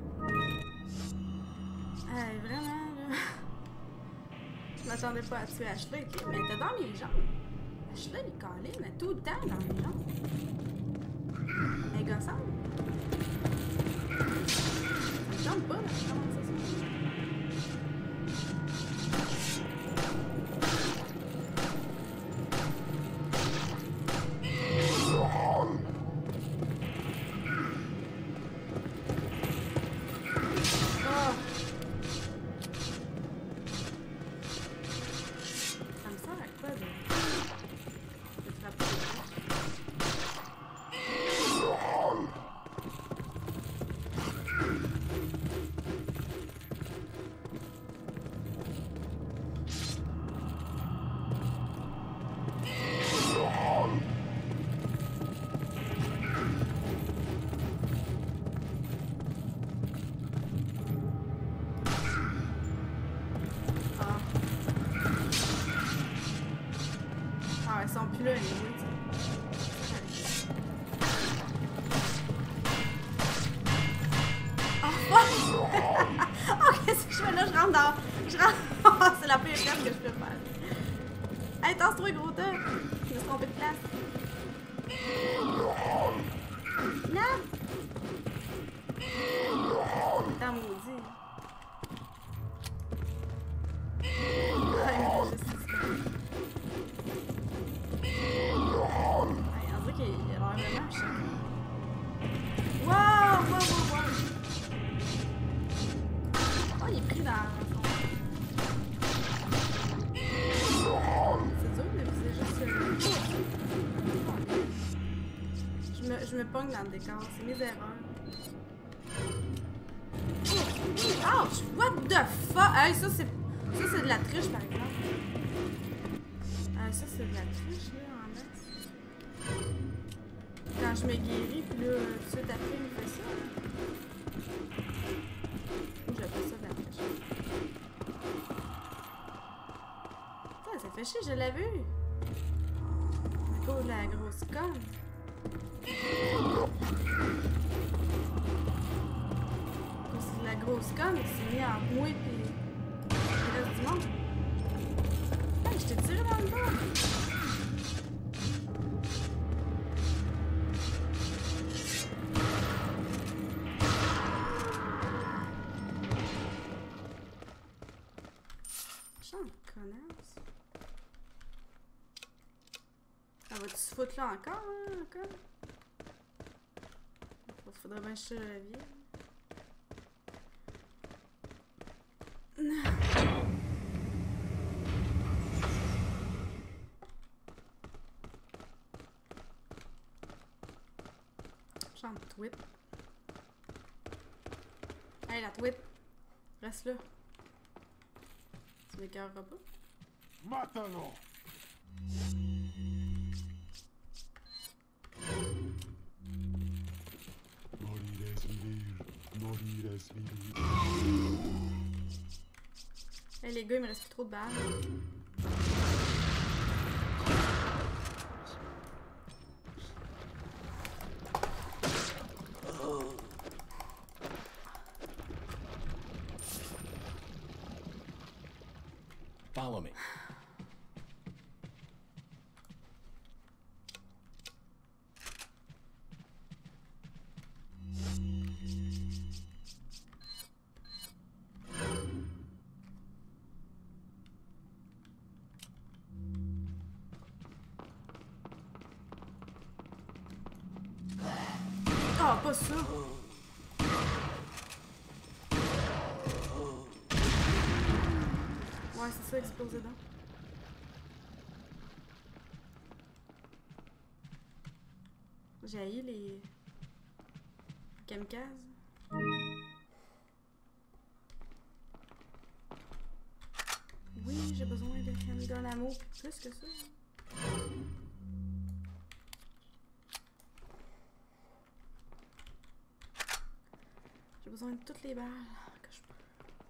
m'attendais pas à tuer Ashley, ok? Mais elle était dans mes jambes. Ashley, les câlines, elle est tout le temps dans mes jambes. Elle est gossante. Ça me tente pas, là. Comment ça se fait? Ils sont plus là, les oh fuck! Oh, qu'est-ce que je fais là? Je rentre dans. Je rentre. C'est la pire place que je peux faire. Hey, tasse-toi, gros tas! Je me suis trompé de place. Non! Attends, maudit. On dirait qu'il a l'air vraiment choqué. Wow! Oh, il est pris dans son... C'est dur de viser juste... Je me pogne dans le décor. C'est mes erreurs. Ouch! What the fuck? Hey, ça, c'est de la triche, par exemple. Ça, c'est de la triche, là, en masse. Quand je me guéris, puis là, tout de suite après, il me fait ça. Ou j'appelle ça de la triche. Ça fait chier, je l'ai vu. À cause de la grosse conne. C'est la grosse conne qui s'est mise entre moi et le reste du monde. Hey, je t'ai tiré dans le dos. Chante connasse. Ça va-tu se foutre là encore, hein, encore? Faudrait bien que je tire la vie. Chante tweet. Hey, la tweet. Reste là. Tu m'écœureras pas? Mátalo! Hey, les gars, il me reste plus trop de balles. Follow me. Oh, pas ça! Ouais, c'est ça, exploser dedans. J'ai haï les kamikazes. Oui, j'ai besoin de handgun ammo plus que ça. J'ai besoin de toutes les balles que je peux.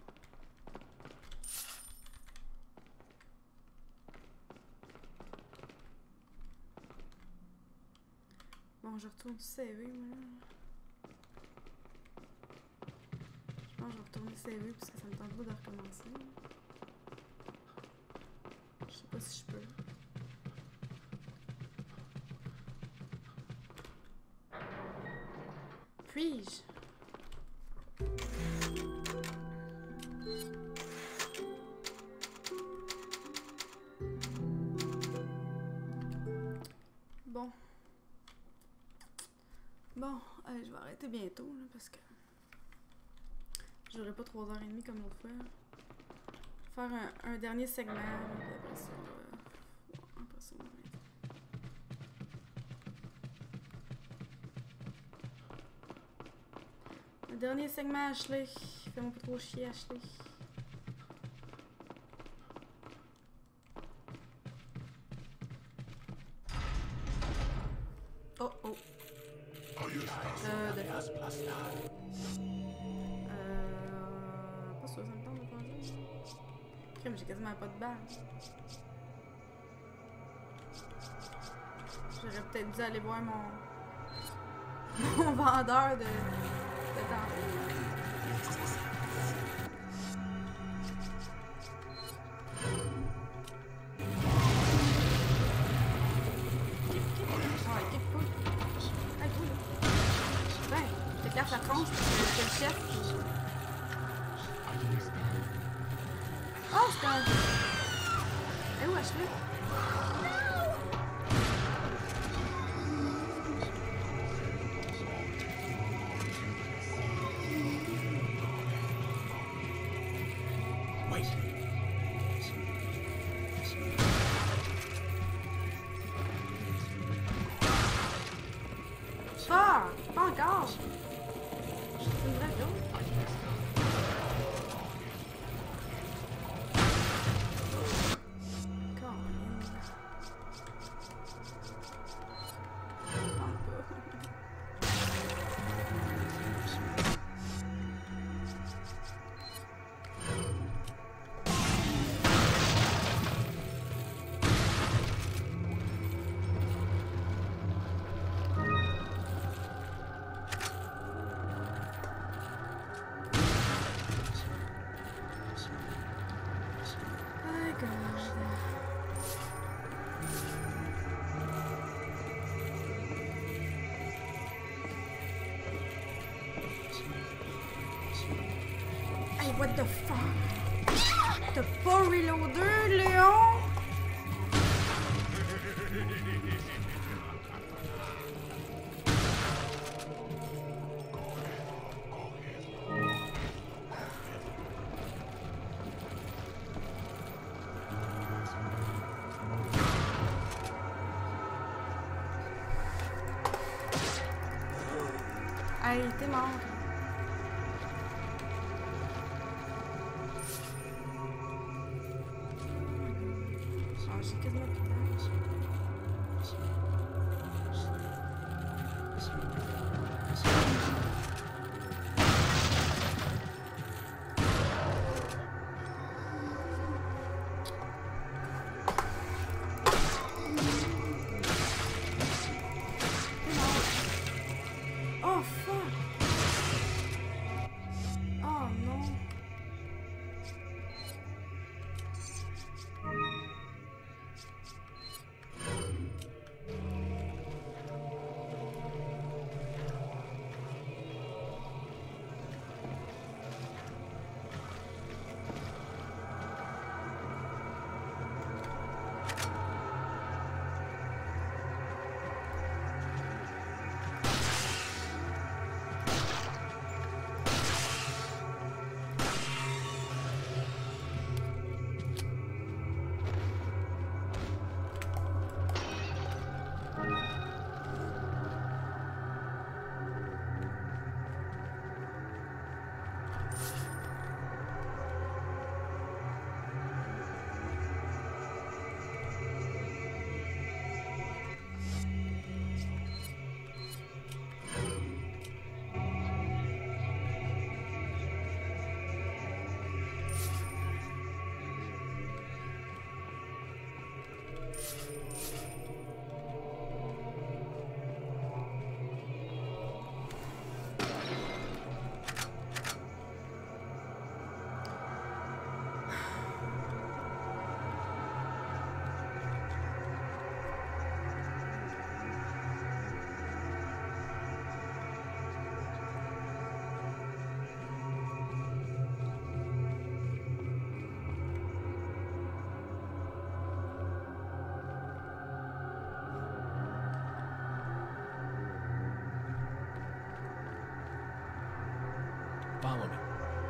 Bon, je retourne CV, moi. Je pense que je vais retourner CV parce que ça me tente pas de recommencer. sais pas si je peux. Puis-je? Bon. Bon, je vais arrêter bientôt, là, parce que j'aurai pas 3h30 comme l'autre fois. Faire un dernier segment, puis après ça, après ça, on va arrêter. Un dernier segment, Ashley. Fais-moi pas trop chier, Ashley. Oh oh. Pas sûr, ça me tente de faire ça. Crème, j'ai quasiment pas de balle. J'aurais peut-être dû aller voir mon vendeur de tantôt. La tronche, le chef. Oh, c'est un... Eh où, Ashley? Ah! Pas encore! C'est une vraie chose. Hey, what the fuck? T'as pas reloadé, Léon? Hey, t'es mort. J'ai quasiment plus d'âge. Oh fuck! Oh non! Follow me.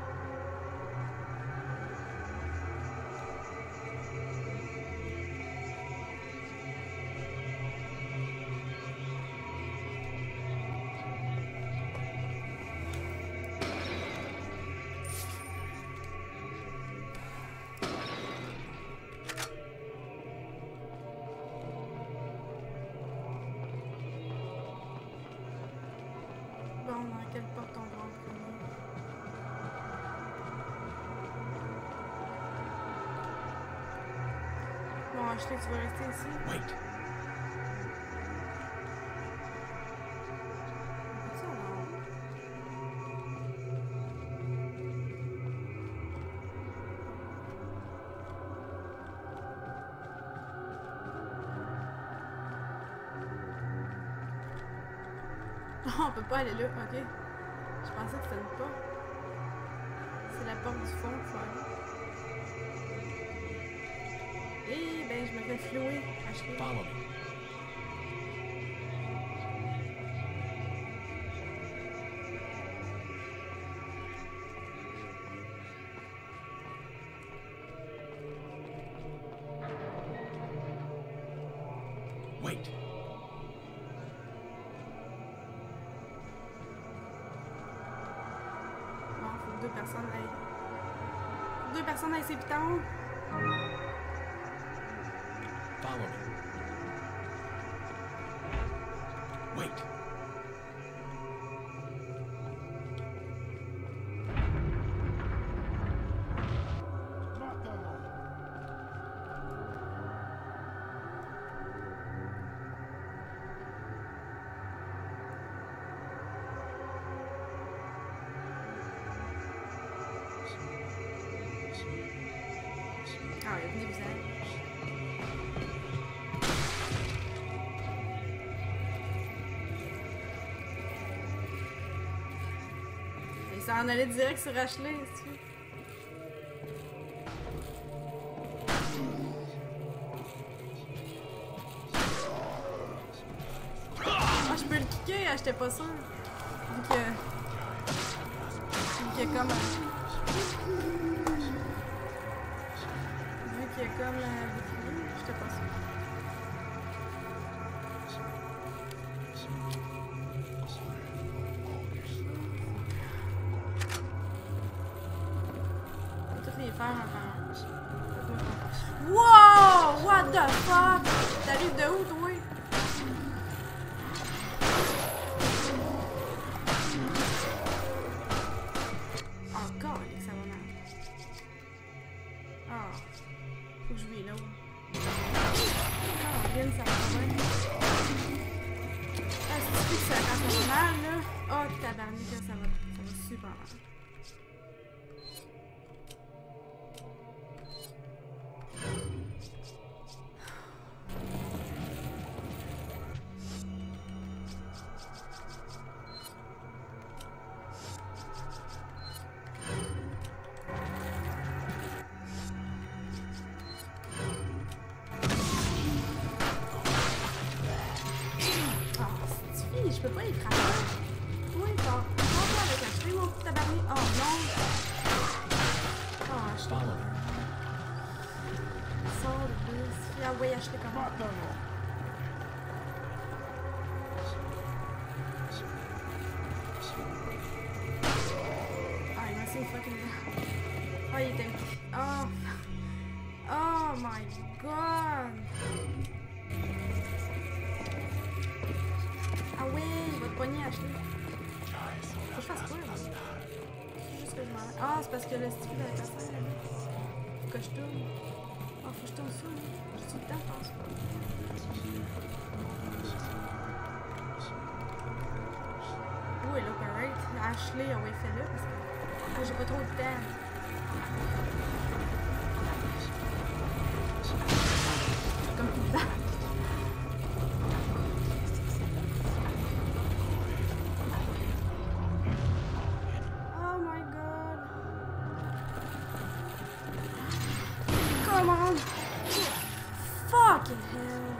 Bon, dans quelle porte on va en premier? Bon, Ashley, tu vas rester ici? Wait. Ça, non. On peut pas aller là, ok. Je pensais que c'était une porte. C'est la porte du fond qu'il faut aller. Eh ben, je me fais flouer. Ashley. Follow me. Wait. Bon, faut que deux personnes aillent. Deux personnes aillent ces pitons. Follow me. Wait. Ah, il y a venez vous aider. Il s'en allait direct sur Ashley, si tu veux. Ah, je peux le kicker, ah, j'étais pas sûre. Vu qu'il y a comme... Vu qu'il y a comme la bouclier, j'étais pas sûre. On va toutes les faire en temps. Wow! What the fuck? T'arrives de où, toi? Encore, ça va mal. Ah. Faut que je vais là où? Ah, Lynn, ça va pas bien. Ah, c'est que ça va mal, là. Oh, tabarnak, ça va super mal. Je peux pas les frapper. Oui, bon. Prends-toi avec Ashley, mon petit tabarnak. Oh non. Oh, Ashley. Sors de plus. Ah oui, Ashley, comment? Ah, il m'a essayé fucking bien. Oh, il était... Oh. Oh my god. Ah ouais, il va te pogner, Ashley. Faut que je fasse quoi, là? C'est juste que je m'en... Ah, c'est parce que le style de la personne, là. Faut que je tourne. Ah, faut que je tourne ça, là. J'ai tout le temps, je pense pas. Où est l'operate? Ashley, ah ouais, fais-le, parce que... Ah, j'ai pas trop de temps. Comme tout le temps. Come on! Fucking hell!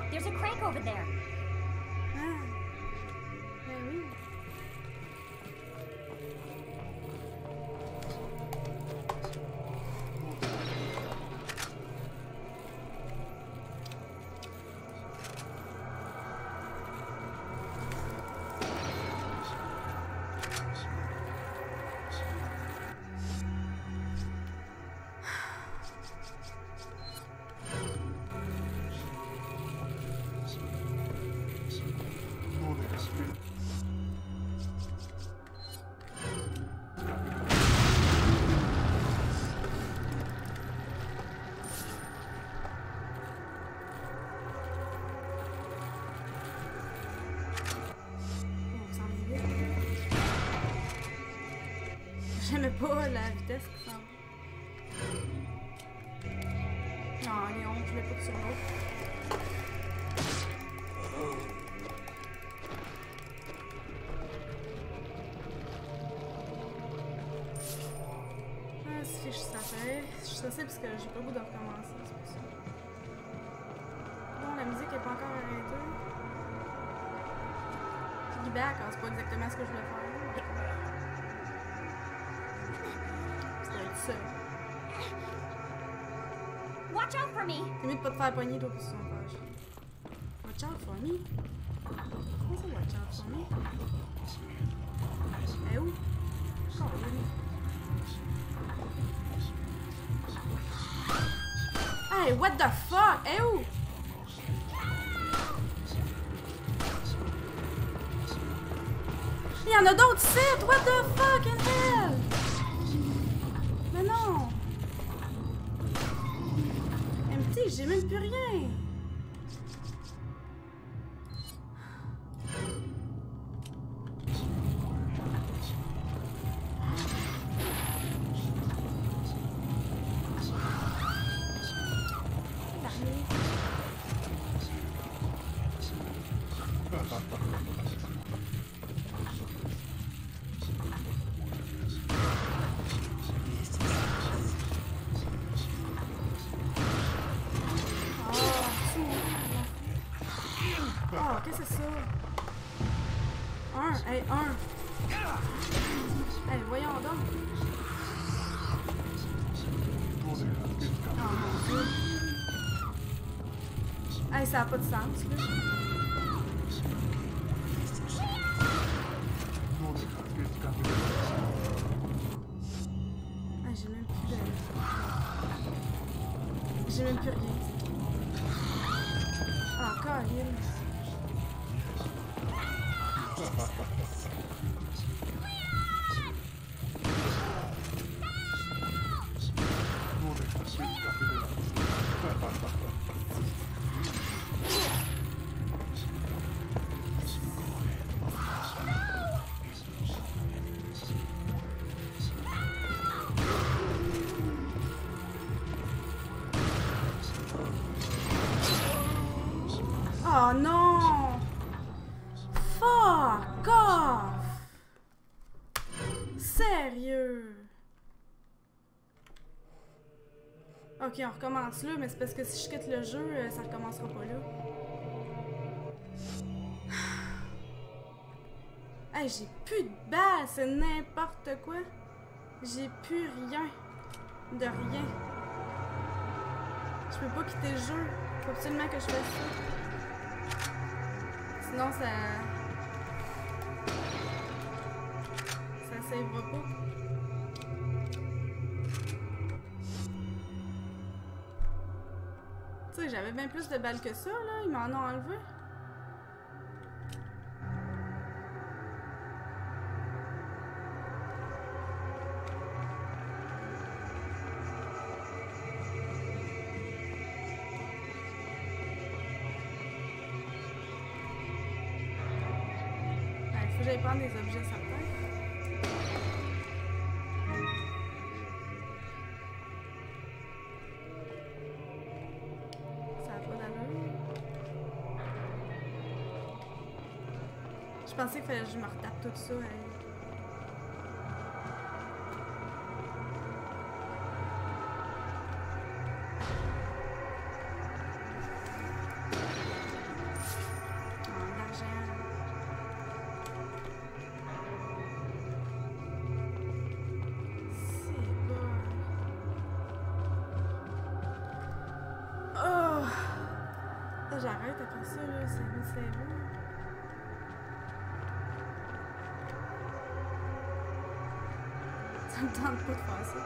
There's a crank over there. Ah. Ben oui. J'aimais pas la vitesse qui s'en va. Non, Léon, je voulais pas que sur l'autre. Ah, c'est fiche, ça fait. Je suis stressée parce que j'ai pas le goût de recommencer, c'est pour ça. Non, la musique est pas encore arrêtée. Piggyback, alors c'est pas exactement ce que je voulais faire. Ça. Watch out for me! C'est mieux de pas te faire pogner, toi, pour son page. Watch out for me? Comment ça, watch out for me? Eh où? Hey, what the fuck? Eh où? Il y en a d'autres sites! What the fucking hell? Mais non! MT, j'ai même plus rien! Oh, qu'est-ce que c'est ça? Hey, Hey, voyons donc. Oh mon Dieu. Hey, ça a pas de sens, là. Hey, j'ai même plus de... J'ai même plus rien. Ah, Colin. Oh non! Fuck off! Sérieux? Ok, on recommence là, mais c'est parce que si je quitte le jeu, ça recommencera pas là. Hey, j'ai plus de balles, c'est n'importe quoi. J'ai plus rien. De rien. Je peux pas quitter le jeu. Faut absolument que je fasse ça. Sinon, ça savera pas. Tu sais, j'avais bien plus de balles que ça, là. Ils m'en ont enlevé. Faut que j'aille prendre des objets certains. Ça a pas d'allure. Je pensais qu'il fallait que je me retape tout ça. Hey. j'arrête après ça, là, c'est bon. Ça me tente pas de faire ça.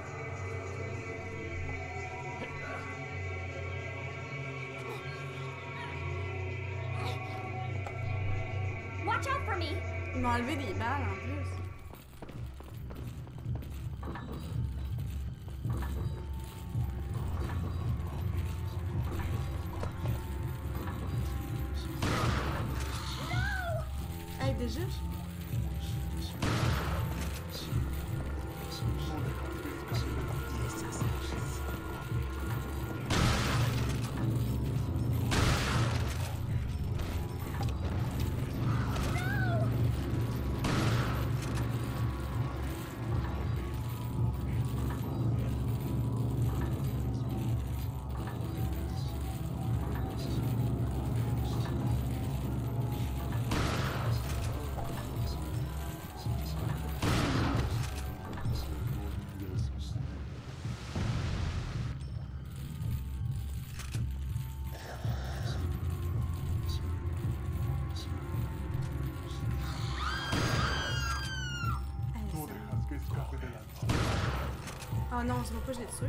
Watch out for me! Ils m'ont enlevé des balles en plus. Hey, déjà? Oh non, je vois pas, je l'ai tué.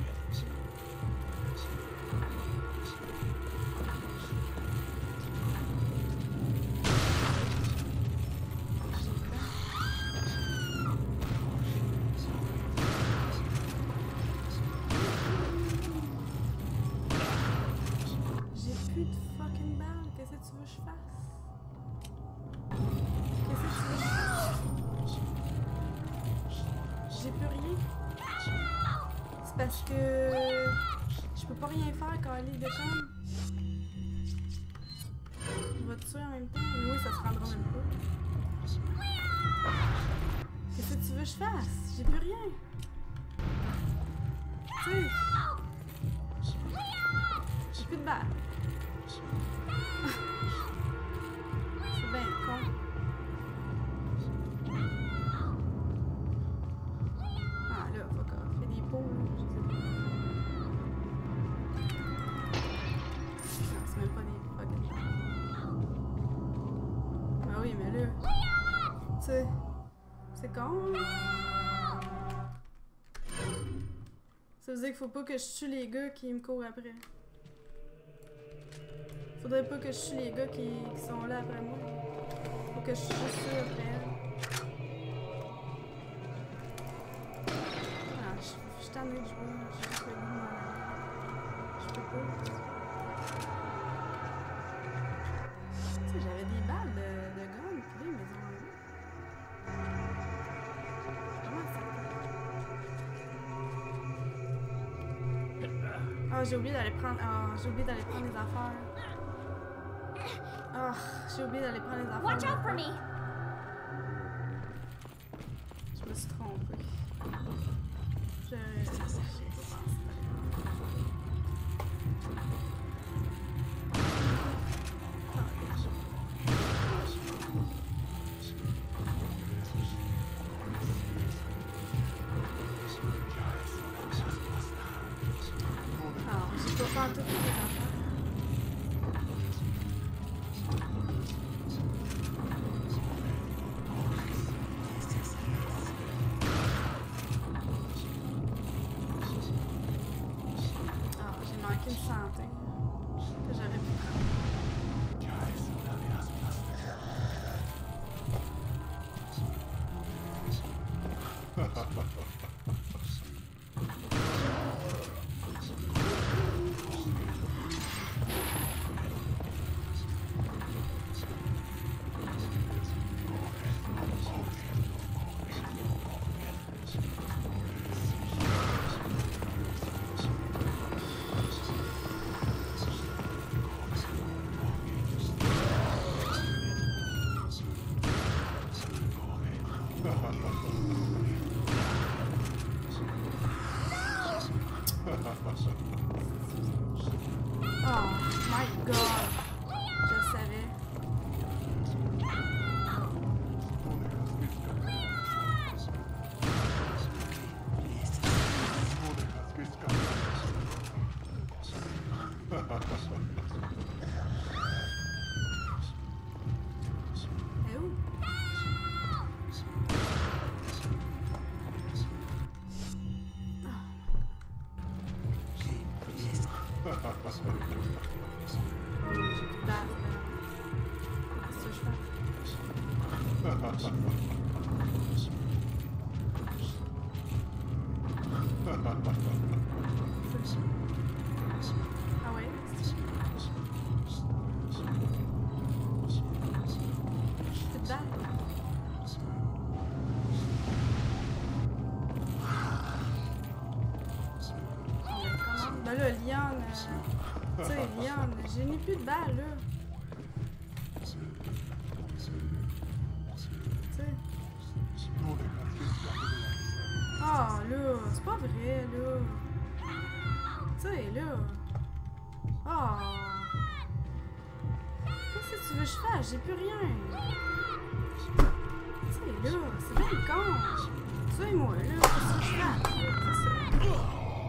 J'ai plus de fucking balles. Qu'est-ce que tu veux que je fasse? Qu'est-ce que tu veux que je fasse? J'ai plus rien. C'est parce que je peux pas rien faire quand elle est de com. Je vais te tuer en même temps. Oui, ça se rendra même pas. Qu'est-ce que tu veux que je fasse? J'ai plus rien. Tu sais. J'ai plus de balles. C'est bien con. Ah là, fuck off. Fais des pots, là. Je sais pas. Non, c'est même pas des fucking balles. Ah oui, mais là. Tu sais. C'est con, hein? Ça veut dire qu'il faut pas que je tue les gars qui me courent après. Faudrait pas que je tue les gars qui sont là après moi. Faut que je tue ceux après elle. Ah, je suis tannée de jouer. J'ai juste le goût de m'en aller. Je peux pas. Tu sais, j'avais des balles de gun, pis là, ils me les ont enlevées. Comment ça? Ah, j'ai oublié d'aller prendre. Ah, j'ai oublié d'aller prendre les affaires. Ah, j'ai oublié d'aller prendre les affaires. Watch out for me! Je me suis trompée. J'ai pas pensé. Ah, j'ai pas fait toutes les affaires. Ah, j'ai manqué une santé que j'aurais pu prendre. Oh my god. Je savais. Ah ouais? C'est dedans? Ben là, Leon, tu sais, Leon, je n'ai plus de balles, là. Tu sais. Ah, là, c'est pas vrai, là. Tu sais, là. Ah. Qu'est-ce que tu veux que je fasse? J'ai plus rien. Tu sais, là, c'est bien con. Tu sais, moi, là, qu'est-ce que je fasse? C'est ça.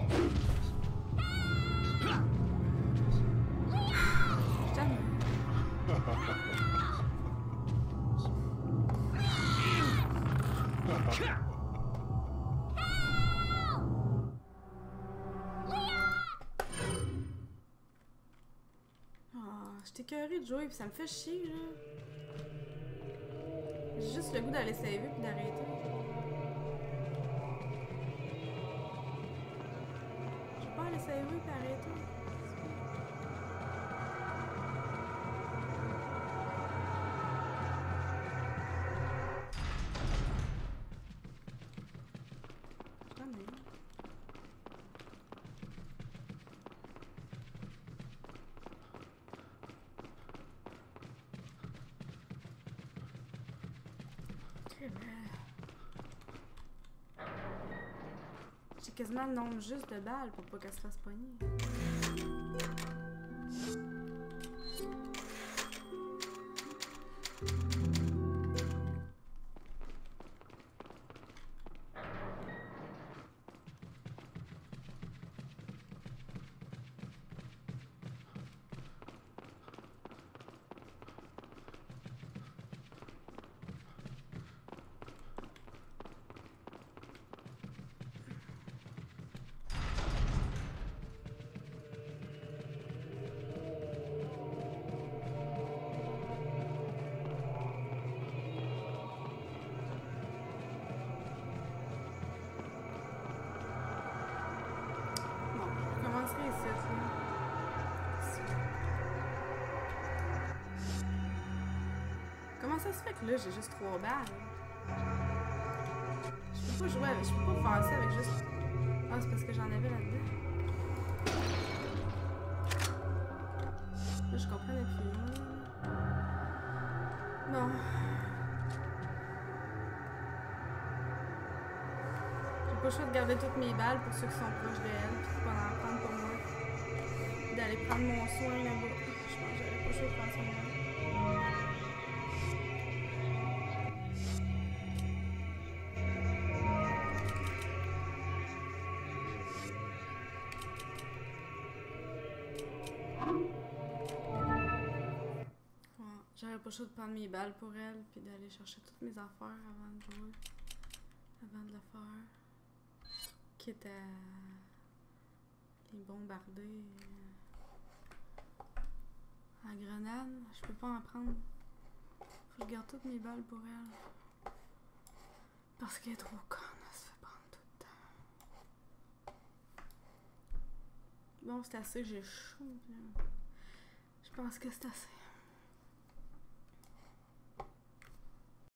J'étais écœurée de jouer pis ça me fait chier là. J'ai juste le goût d'aller saver pis d'arrêter. Je veux pas aller saver pis arrêter. J'ai quasiment le nombre juste de balles pour pas qu'elle se fasse pogner. Comment ça se fait que là j'ai juste 3 balles? Je peux pas jouer avec, je peux pas faire ça avec juste... Ah, c'est parce que j'en avais là-dedans. Là, je comprenais plus. Bon. J'ai pas le choix de garder toutes mes balles pour ceux qui sont proches d'elle, puis pas d'en prendre pour moi. D'aller prendre mon soin là-bas. Je pense que j'avais pas le choix de prendre soin de moi. J'avais pas le choix de prendre mes balles pour elle, puis d'aller chercher toutes mes affaires avant de jouer. Avant de le faire. Quitte à les bombarder en grenade. Je peux pas en prendre. Faut que je garde toutes mes balles pour elle. Parce qu'elle est trop conne, elle se fait prendre tout le temps. Bon, c'est assez, j'ai chaud. Je pense que c'est assez.